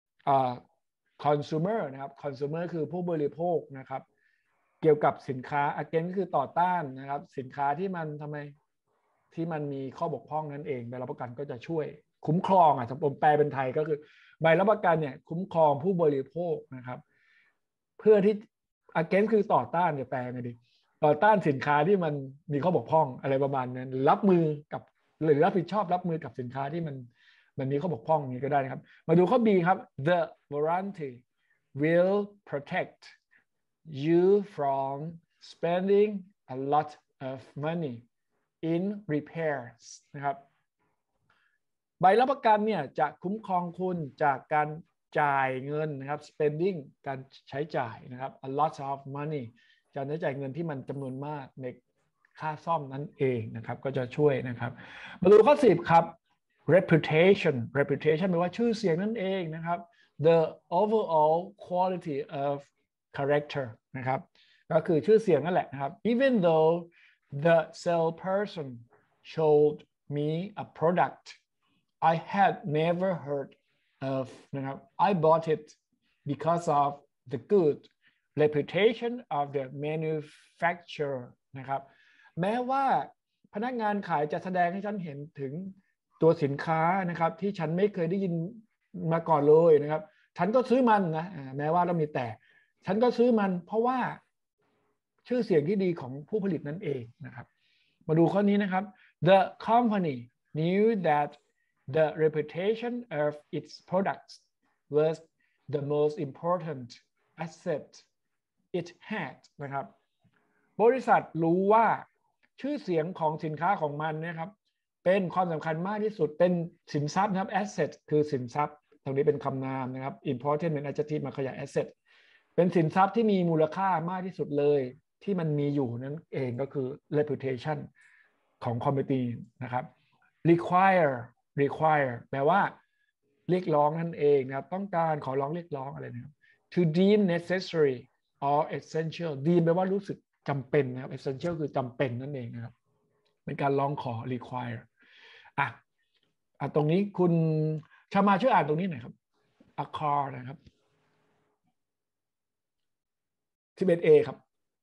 consumer นะครับ consumer คือผู้บริโภคนะครับเกี่ยวกับสินค้า against ก็คือต่อต้านนะครับสินค้าที่มันมีข้อบกพร่องนั่นเองใบรับประกันก็จะช่วยคุ้มครองผมแปลเป็นไทยก็คือใบรับประกันเนี่ยคุ้มครองผู้บริโภคนะครับเพื่อที่ against คือต่อต้านจะแปลไงดีต่อต้านสินค้าที่มันมีข้อบกพร่องอะไรประมาณนั้นรับมือกับหรือรับผิดชอบรับมือกับสินค้าที่มันมีข้อบกพร่องนี้ก็ได้นะครับมาดูข้อ B ครับ the warranty will protect you from spending a lot of money in repairs นะครับใบรับประกันเนี่ยจะคุ้มครองคุณจากการจ่ายเงินนะครับ spending การใช้จ่ายนะครับ a lot of money การใช้จ่ายเงินที่มันจำนวนมากในค่าซ่อมนั่นเองนะครับก็จะช่วยนะครับมาดูข้อ 10 ครับ reputation แปลว่าชื่อเสียงนั่นเองนะครับ the overall quality of character นะครับก็คือชื่อเสียงนั่นแหละนะครับ even though the salesperson showed me a product I had never heard of นะครับ I bought it because of the good reputation of the manufacturer นะครับแม้ว่าพนักงานขายจะแสดงให้ฉันเห็นถึงตัวสินค้านะครับที่ฉันไม่เคยได้ยินมาก่อนเลยนะครับฉันก็ซื้อมันนะแม้ว่าเรามีแต่ฉันก็ซื้อมันเพราะว่าชื่อเสียงที่ดีของผู้ผลิตนั่นเองนะครับมาดูข้อนี้นะครับ The company knew that the reputation of its products was the most important asset it had นะครับบริษัทรู้ว่าชื่อเสียงของสินค้าของมันนะครับเป็นความสำคัญมากที่สุดเป็นสินทรัพย์นะครับ asset คือสินทรัพย์ตรงนี้เป็นคำนามนะครับ important เป็น adjective มาขยาย asset เป็นสินทรัพย์ที่มีมูลค่ามากที่สุดเลยที่มันมีอยู่นั่นเองก็คือ reputation ของ company นะครับ require แปลว่าเรียกร้องนั่นเองนะครับต้องการขอร้องเรียกร้องอะไรนะครับ to deem necessary or essential deem แปลว่ารู้สึกจำเป็นนะครับ essential คือจำเป็นนั่นเองนะครับเป็นการร้องขอ require ตรงนี้คุณชามาช่วยอ่านตรงนี้หน่อยครับ accord นะครับ 11A ครับ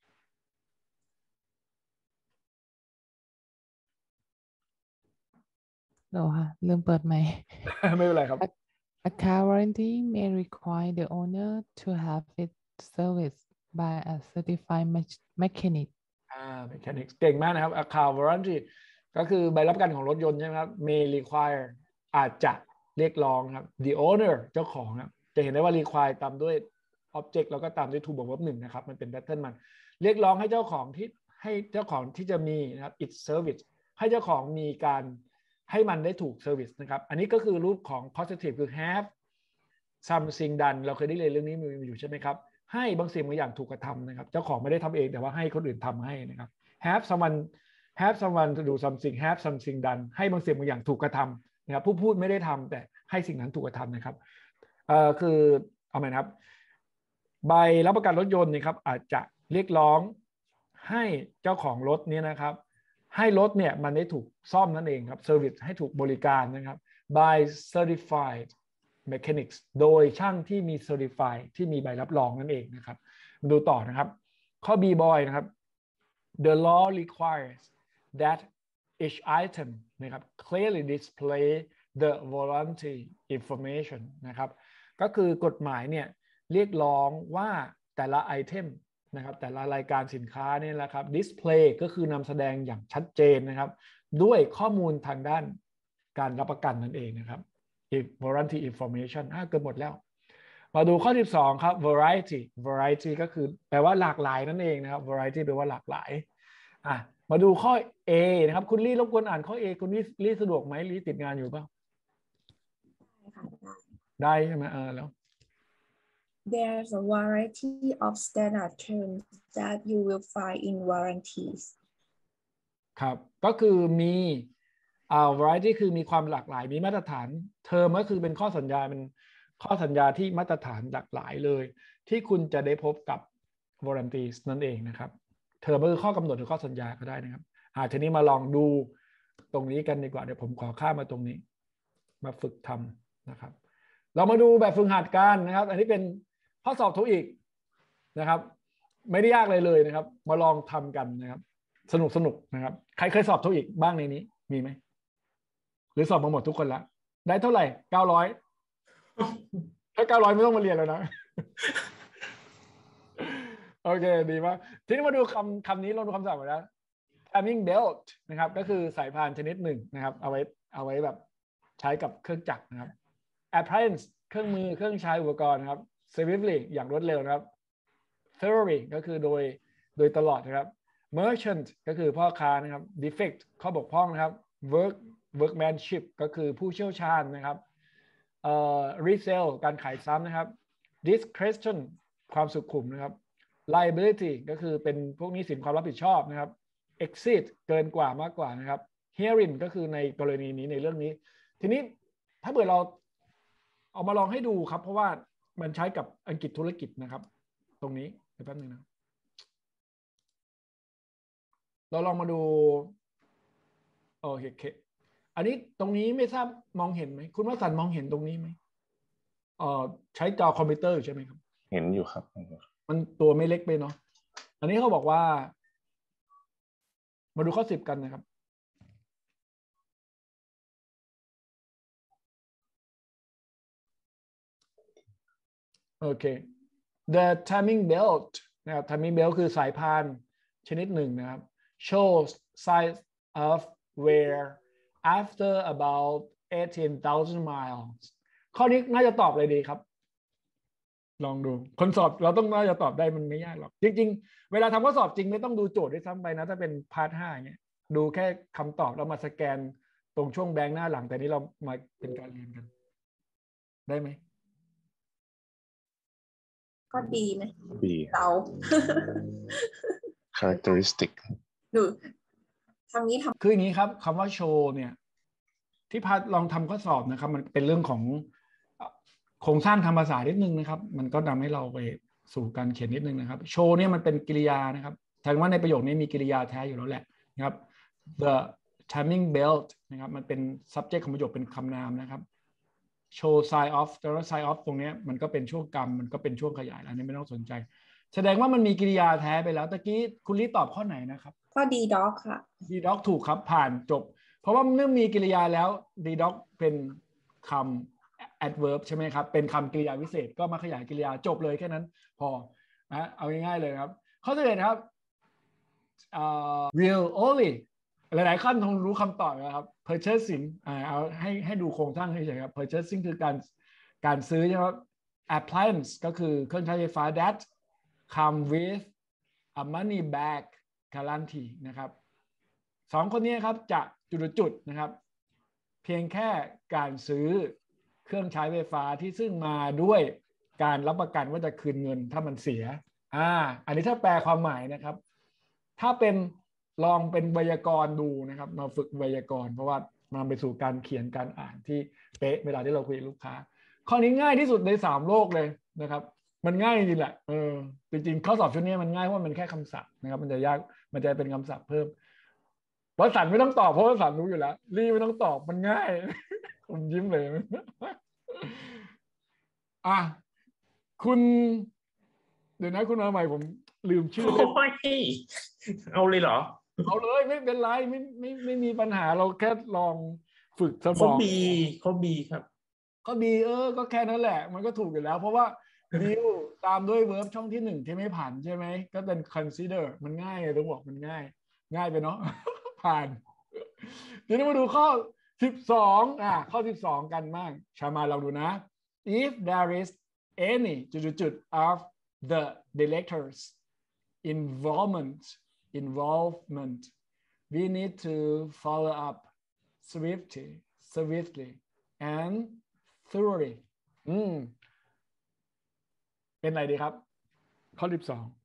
โหค่ะลืมเปิดไหมไม่เป็นไรครับ A car warranty may require the owner to have it serviced by a certified mechanic mechanic เก่งมากนะครับ a car warranty ก็คือใบรับประกันของรถยนต์ใช่ไหมครับ may require อาจจะเรียกร้องครับ the owner เจ้าของครับจะเห็นได้ว่า require ตามด้วย object แล้วก็ตามด้วย to บวก verb 1นะครับมันเป็น pattern มันเรียกร้องให้เจ้าของที่จะมีนะครับ its service ให้เจ้าของมีการให้มันได้ถูก service นะครับอันนี้ก็คือรูปของ positive คือ have something done เราเคยได้เรียนเรื่องนี้มีอยู่ใช่ไหมครับให้บางสิ่งบางอย่างถูกกระทำนะครับเจ้าของไม่ได้ทำเองแต่ว่าให้คนอื่นทำให้นะครับ have someone to do something have something done ให้บางสิ่งบางอย่างถูกกระทำนะครับผู้พูดไม่ได้ทำแต่ให้สิ่งนั้นถูกกระทำนะครับคือเอาไหมครับใบรับประกันรถยนต์นี่ครับอาจจะเรียกร้องให้เจ้าของรถนี้นะครับให้รถเนี่ยมันได้ถูกซ่อมนั่นเองครับ service ให้ถูกบริการนะครับ by certified mechanics โดยช่างที่มี certified ที่มีใบรับรองนั่นเองนะครับดูต่อนะครับข้อ B boy นะครับ the law requires that each item นะครับ clearly display the warranty information นะครับก็คือกฎหมายเนี่ยเรียกร้องว่าแต่ละไอเทมนะครับแต่ละรายการสินค้าเนี่ยแหละครับ display ก็คือนำแสดงอย่างชัดเจนนะครับด้วยข้อมูลทางด้านการรับประกันนั่นเองนะครับ warranty information เกือบหมดแล้วมาดูข้อ12ครับ variety ก็คือแปลว่าหลากหลายนั่นเองนะครับ variety แปลว่าหลากหลายมาดูข้อ A นะครับคุณลี่รบกวนอ่านข้อ A คุณลี่สะดวกไหมลี่ติดงานอยู่เปล่าได้ใช่ไหมแล้ว There's a variety of standard terms that you will find in warranties ครับก็คือมีvariety คือมีความหลากหลายมีมาตรฐานเทอมก็คือเป็นข้อสัญญาเป็นข้อสัญญาที่มาตรฐานหลากหลายเลยที่คุณจะได้พบกับ warranties นั่นเองนะครับเทอมก็คือข้อกำหนดหรือข้อสัญญาก็ได้นะครับทีนี้มาลองดูตรงนี้กันดีกว่าเดี๋ยวผมขอข้ามมาตรงนี้มาฝึกทำนะครับเรามาดูแบบฝึกหัดกันนะครับอันนี้เป็นข้อสอบโทอีกนะครับไม่ได้ยากเลยนะครับมาลองทำกันนะครับสนุกนะครับใครเคยสอบโทอีกบ้างในนี้มีไหมหรือสอบมาหมดทุกคนละได้เท่าไหร่900ถ้า900ไม่ต้องมาเรียนแล้วนะโอเคดีมากทีนี้มาดูคำนี้ลองดูคำศัพท์ก่อนนะ timing belt นะครับก็คือสายพานชนิดหนึ่งนะครับเอาไว้แบบใช้กับเครื่องจักรนะครับ appliance เครื่องมือเครื่องใช้อุปกรณ์นะครับ swiftly อย่างรวดเร็วนะครับ thoroughly ก็คือโดยตลอดนะครับ merchant ก็คือพ่อค้านะครับ defect ข้อบกพร่องนะครับ workmanship ก็คือผู้เชี่ยวชาญนะครับresell การขายซ้ำนะครับ discretion ความสุขุมนะครับ liability ก็คือเป็นพวกหนี้สินความรับผิดชอบนะครับ exceed เกินกว่ามากกว่านะครับ herein ก็คือในกรณีนี้ในเรื่องนี้ทีนี้ถ้าเกิดเราเอามาลองให้ดูครับเพราะว่ามันใช้กับอังกฤษธุรกิจนะครับตรงนี้เดี๋ยวแป๊บนึงนะเราลองมาดูโอเคอันนี้ตรงนี้ไม่ทราบมองเห็นไหมคุณวสันต์มองเห็นตรงนี้ไหมใช้จอคอมพิวเตอร์ใช่ไหมครับเห็นอยู่ครับมันตัวไม่เล็กไปเนาะอันนี้เขาบอกว่ามาดูข้อ10กันนะครับโอเค the timing belt นะครับ timing belt คือสายพานชนิดหนึ่งนะครับ shows signs of wear after about 18,000 miles ข้อนี้น่าจะตอบเลยดีครับลองดูคนสอบเราต้องน่าจะตอบได้มันไม่ยากหรอกจริงๆเวลาทำข้อสอบจริงไม่ต้องดูโจทย์ด้วยซ้ำไปนะถ้าเป็นพาร์ท 5เงี้ยดูแค่คำตอบแล้วมาสแกนตรงช่วงแบงค์หน้าหลังแต่นี้เรามาเป็นการเรียนกันได้ไหมก็ดีไหมดีเรา characteristic ดูทางนี้ทำคืออย่างนี้ครับคำว่าโชว์เนี่ยที่พาลองทำข้อสอบนะครับมันเป็นเรื่องของโครงสร้างทางภาษานิดนึงนะครับมันก็นำให้เราไปสู่การเขียนนิดนึงนะครับโชว์เนี่ยมันเป็นกริยานะครับแสดงว่าในประโยคนี้มีกริยาแท้อยู่แล้วแหละนะครับ the timing belt นะครับมันเป็น subject ของประโยคเป็นคำนามนะครับโชว์ sign off แต่ว่า sign off ตรงนี้มันก็เป็นช่วงกรรมมันก็เป็นช่วงขยายอันนี้ไม่ต้องสนใจแสดงว่ามันมีกริยาแท้ไปแล้วตะกี้คุณลิตอบข้อไหนนะครับข้อ D dog ค่ะ D dog ถูกครับผ่านจบเพราะว่าเมื่อมีกริยาแล้ว D dog เป็นคำ adverb ใช่ไหมครับเป็นคำกริยาวิเศษก็มาขยายกริยาจบเลยแค่นั้นพอนะเอาง่ายๆเลยครับข้อที่1ครับwill only หลายๆขั้นคงรู้คำตอบนะครับ purchasing เอาให้ดูโครงสร้างเฉยๆครับ purchasing คือการซื้อใช่ไหมครับ appliance ก็คือเครื่องใช้ไฟฟ้า that come with a money back guarantee นะครับสองคนนี้ครับจะจุดๆนะครับเพียงแค่การซื้อเครื่องใช้ไฟฟ้าที่ซึ่งมาด้วยการรับประกันว่าจะคืนเงินถ้ามันเสียอันนี้ถ้าแปลความหมายนะครับถ้าเป็นลองเป็นไวยากรณ์ดูนะครับมาฝึกไวยากรณ์เพราะว่ามาไปสู่การเขียนการอ่านที่เป๊ะเวลาที่เราคุยกับลูกค้าข้อนี้ง่ายที่สุดใน3โลกเลยนะครับมันง่ายจริงแหละจริงๆข้อสอบชุดนี้มันง่ายเพราะมันแค่คำศัพท์นะครับมันจะยากมันจะเป็นคำศัพท์เพิ่มวสันต์ไม่ต้องตอบเพราะวสันต์รู้อยู่แล้วรีไม่ต้องตอบมันง่าย ผมยิ้มเลย คุณเดี๋ยวนะคุณมาใหม่ผมลืมชื่อโอ้ยเอาเลยเหรอเอาเลยไม่เป็นไรไม่มีปัญหาเราแค่ลองฝึกสมองข้อ B ครับข้อ B ก็แค่นั้นแหละมันก็ถูกอยู่แล้วเพราะว่า will ตามด้วย verb ช่องที่1ที่ไม่ผ่านใช่ไหมก็เป็น consider มันง่ายเลยต้องบอกมันง่ายไปเนาะ ผ่านทีนี้มาดูข้อ12ข้อ12กันบ้างชามาลองดูนะ if there is any จุด of the directors involvement we need to follow up swiftly and thoroughly เป็นไรดีครับข้อ12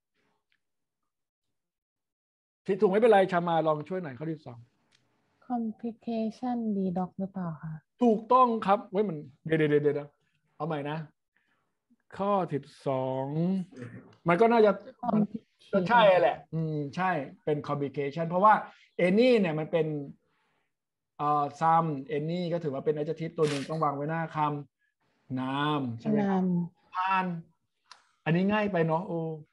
ผิดถูกไม่เป็นไรชามาลองช่วยหน่อยข้อ12 complication D dog หรือเปล่าคะถูกต้องครับเว้ยมันเดี๋ยวเอาใหม่นะข้อ12มันก็น่าจะใช่แหละใช่เป็น complication เพราะว่า any เนี่ยมันเป็นsome any ก็ถือว่าเป็น adjective ตัวหนึ่งต้องวางไว้หน้าคำนามใช่ไหมครับผ่านอันนี้ง่ายไปเนาะ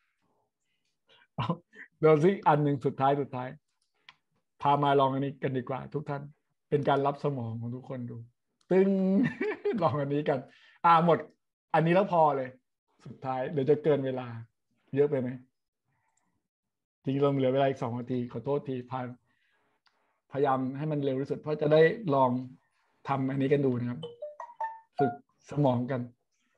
เดี๋ยวสิอันหนึ่งสุดท้ายพามาลองอันนี้กันดีกว่าทุกท่านเป็นการรับสมองของทุกคนดูตึง ลองอันนี้กันหมดอันนี้แล้วพอเลยสุดท้ายเดี๋ยวจะเกินเวลาเยอะไปไหมจริงๆเราเหลือเวลาอีก2 นาทีขอโทษทีพยายามให้มันเร็วที่สุดเพราะจะได้ลองทำอันนี้กันดูนะครับฝึกสมองกัน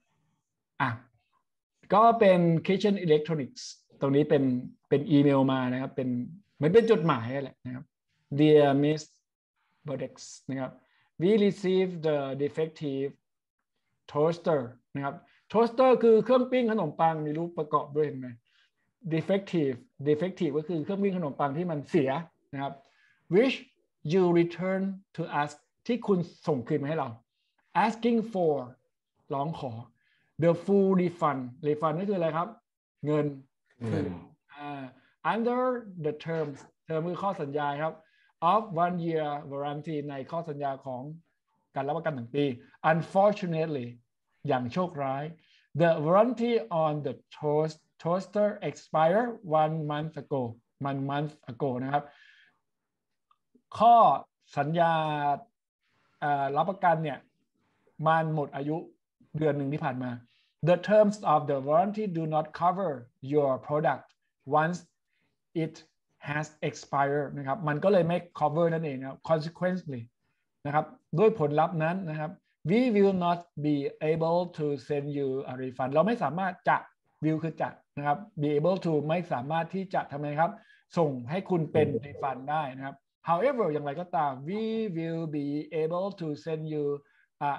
ก็เป็น kitchen electronics ตรงนี้เป็นอีเมลมานะครับเป็นเหมือนเป็นจดหมายแหละนะครับ Dear Miss Bodex นะครับ we received the defective toaster นะครับ toaster คือเครื่องปิ้งขนมปังมีรูปประกอบด้วยเห็นไหม defective ก็คือเครื่องปิ้งขนมปังที่มันเสียนะครับ which you return to us ที่คุณส่งคืนมาให้เรา asking for ร้องขอthe full refund ก็คืออะไรครับเงินunder the terms คือข้อสัญญาครับ of 1 year warranty ในข้อสัญญาของการรับประกัน1 ปี unfortunately อย่างโชคร้าย the warranty on the toaster expired 1 month ago นะครับข้อสัญญารับประกันเนี่ยมันหมดอายุเดือนหนึ่งที่ผ่านมา The terms of the warranty do not cover your product once it has expired นะครับมันก็เลยไม่ cover นั่นเองนะครับ consequently นะครับด้วยผลลัพธ์นั้นนะครับ we will not be able to send you a refund เราไม่สามารถจะ will คือจะนะครับ be able to ไม่สามารถที่จะทำไมครับส่งให้คุณเป็น refund ได้นะครับ however อย่างไรก็ตาม we will be able to send you a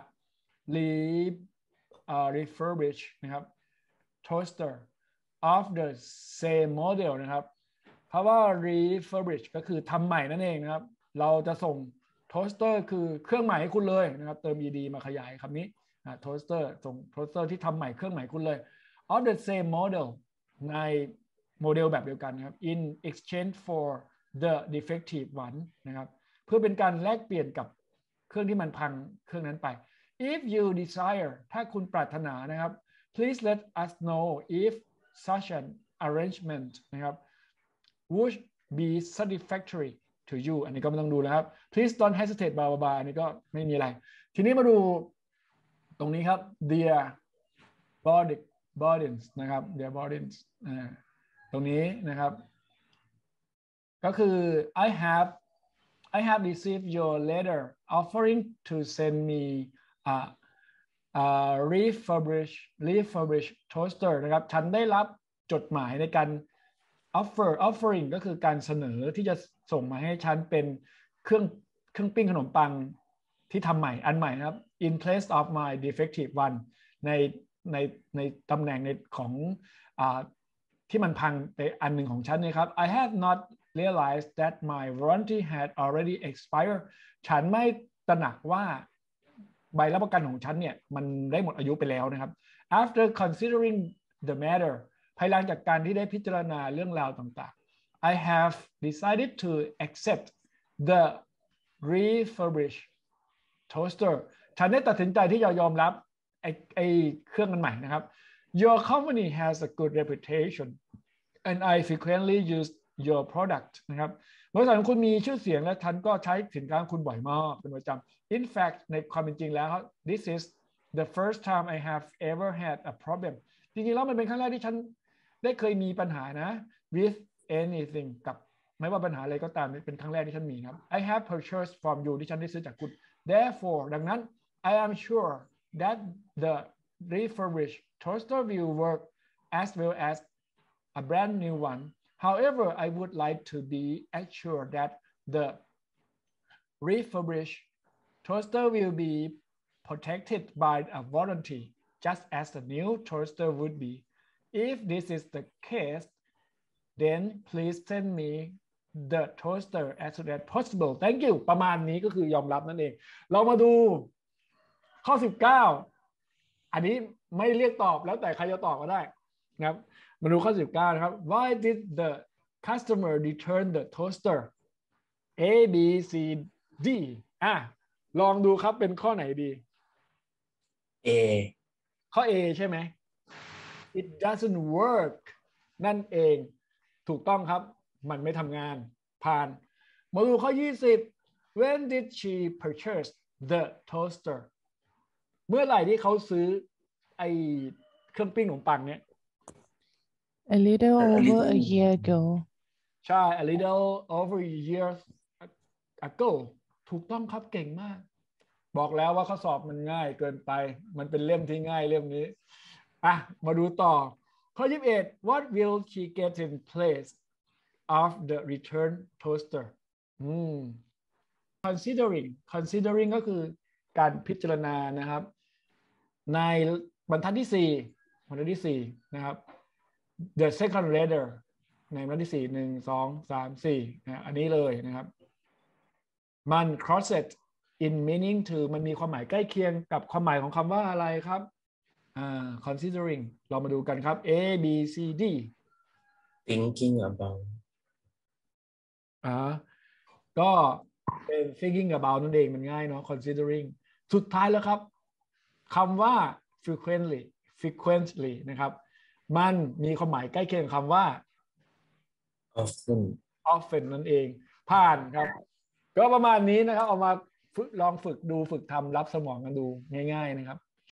refurbished นะครับ toaster of the same model นะครับเพราะว่า refurbish ก็คือทำใหม่นั่นเองนะครับเราจะส่ง toaster คือเครื่องใหม่ให้คุณเลยนะครับเติม ed มาขยายคำนี้toaster ส่ง toaster ที่ทำใหม่เครื่องใหม่คุณเลย of the same model ในโมเดลแบบเดียวกันนะครับ in exchange for the defective one นะครับเพื่อเป็นการแลกเปลี่ยนกับเครื่องที่มันพังเครื่องนั้นไป if you desire ถ้าคุณปรารถนานะครับ please let us know if such an arrangement นะครับ would be satisfactory to you อันนี้ก็ไม่ต้องดูแล้วครับ please don't hesitate บาบาอันนี้ก็ไม่มีอะไรทีนี้มาดูตรงนี้ครับ dear burdens นะครับ dear burdens ตรงนี้นะครับก็คือ I have received your letter offering to send me a refurbished toaster นะครับฉันได้รับจดหมายในการ offering ก็คือการเสนอที่จะส่งมาให้ฉันเป็นเครื่องปิ้งขนมปังที่ทำใหม่อันใหม่นะครับ in place of my defective one ในตำแหน่งในของที่มันพังไปอันหนึ่งของฉันนะครับ I had not realized that my warranty had already expired ฉันไม่ตระหนักว่าใบรับประกันของฉันเนี่ยมันได้หมดอายุไปแล้วนะครับ After considering the matter ภายหลังจากการที่ได้พิจารณาเรื่องราวต่างๆ I have decided to accept the refurbished toaster ฉันได้ตัดสินใจที่จะยอมรับไอ้เครื่องมันใหม่นะครับ Your company has a good reputation and I frequently use your product นะครับบริษัทของคุณมีชื่อเสียงและฉันก็ใช้สินค้าของคุณบ่อยมากเป็นประจำ In fact ในความเป็นจริงแล้ว this is the first time I have ever had a problem จริงๆแล้วมันเป็นครั้งแรกที่ฉันได้เคยมีปัญหานะ with anything กับไม่ว่าปัญหาอะไรก็ตามเป็นครั้งแรกที่ฉันมีครับ I have purchased from you ที่ฉันได้ซื้อจากคุณ therefore ดังนั้น I am sure that the refurbished toaster will work as well as a brand new one. However, I would like to be assured that the refurbished toaster will be protected by a warranty, just as the new toaster would be. If this is the case, then please send me the toaster as soon as possible. Thank you. ประมาณนี้ก็คือยอมรับนั่นเองเรามาดูข้อ19อันนี้ไม่เรียกตอบแล้วแต่ใครจะตอบก็ได้นะครับมาดูข้อ19นะครับ Why did the customer return the toaster A B C D ลองดูครับเป็นข้อไหนดี A ข้อ A ใช่ไหม It doesn't work นั่นเองถูกต้องครับมันไม่ทำงานผ่านมาดูข้อ20 When did she purchase the toaster เมื่อไหร่ที่เขาซื้อไอ้เครื่องปิ้งขนมปังเนี่ย A little over a year ago ใช่ a little over a year ago ถูกต้องครับเก่งมากบอกแล้วว่าข้อสอบมันง่ายเกินไปมันเป็นเล่มที่ง่ายเล่มนี้มาดูต่อข้อ21 What will she get in place of the return toaster considering ก็คือการพิจารณานะครับในบรรทัดที่4นะครับ the second letter ในบรรทัดที่4 1 2 3 4นะอันนี้เลยนะครับมัน crossed in meaning to มันมีความหมายใกล้เคียงกับความหมายของคำว่าอะไรครับconsidering เรามาดูกันครับ A B C D thinking about ก็เป็น thinking about นั่นเองมันง่ายเนาะ considering สุดท้ายแล้วครับคำว่า frequently นะครับมันมีความหมายใกล้เคียงคำว่า often นั่นเองผ่านครับก็ประมาณนี้นะครับเอามาลองฝึกดูฝึกทำรับสมองกันดูง่ายๆนะครับ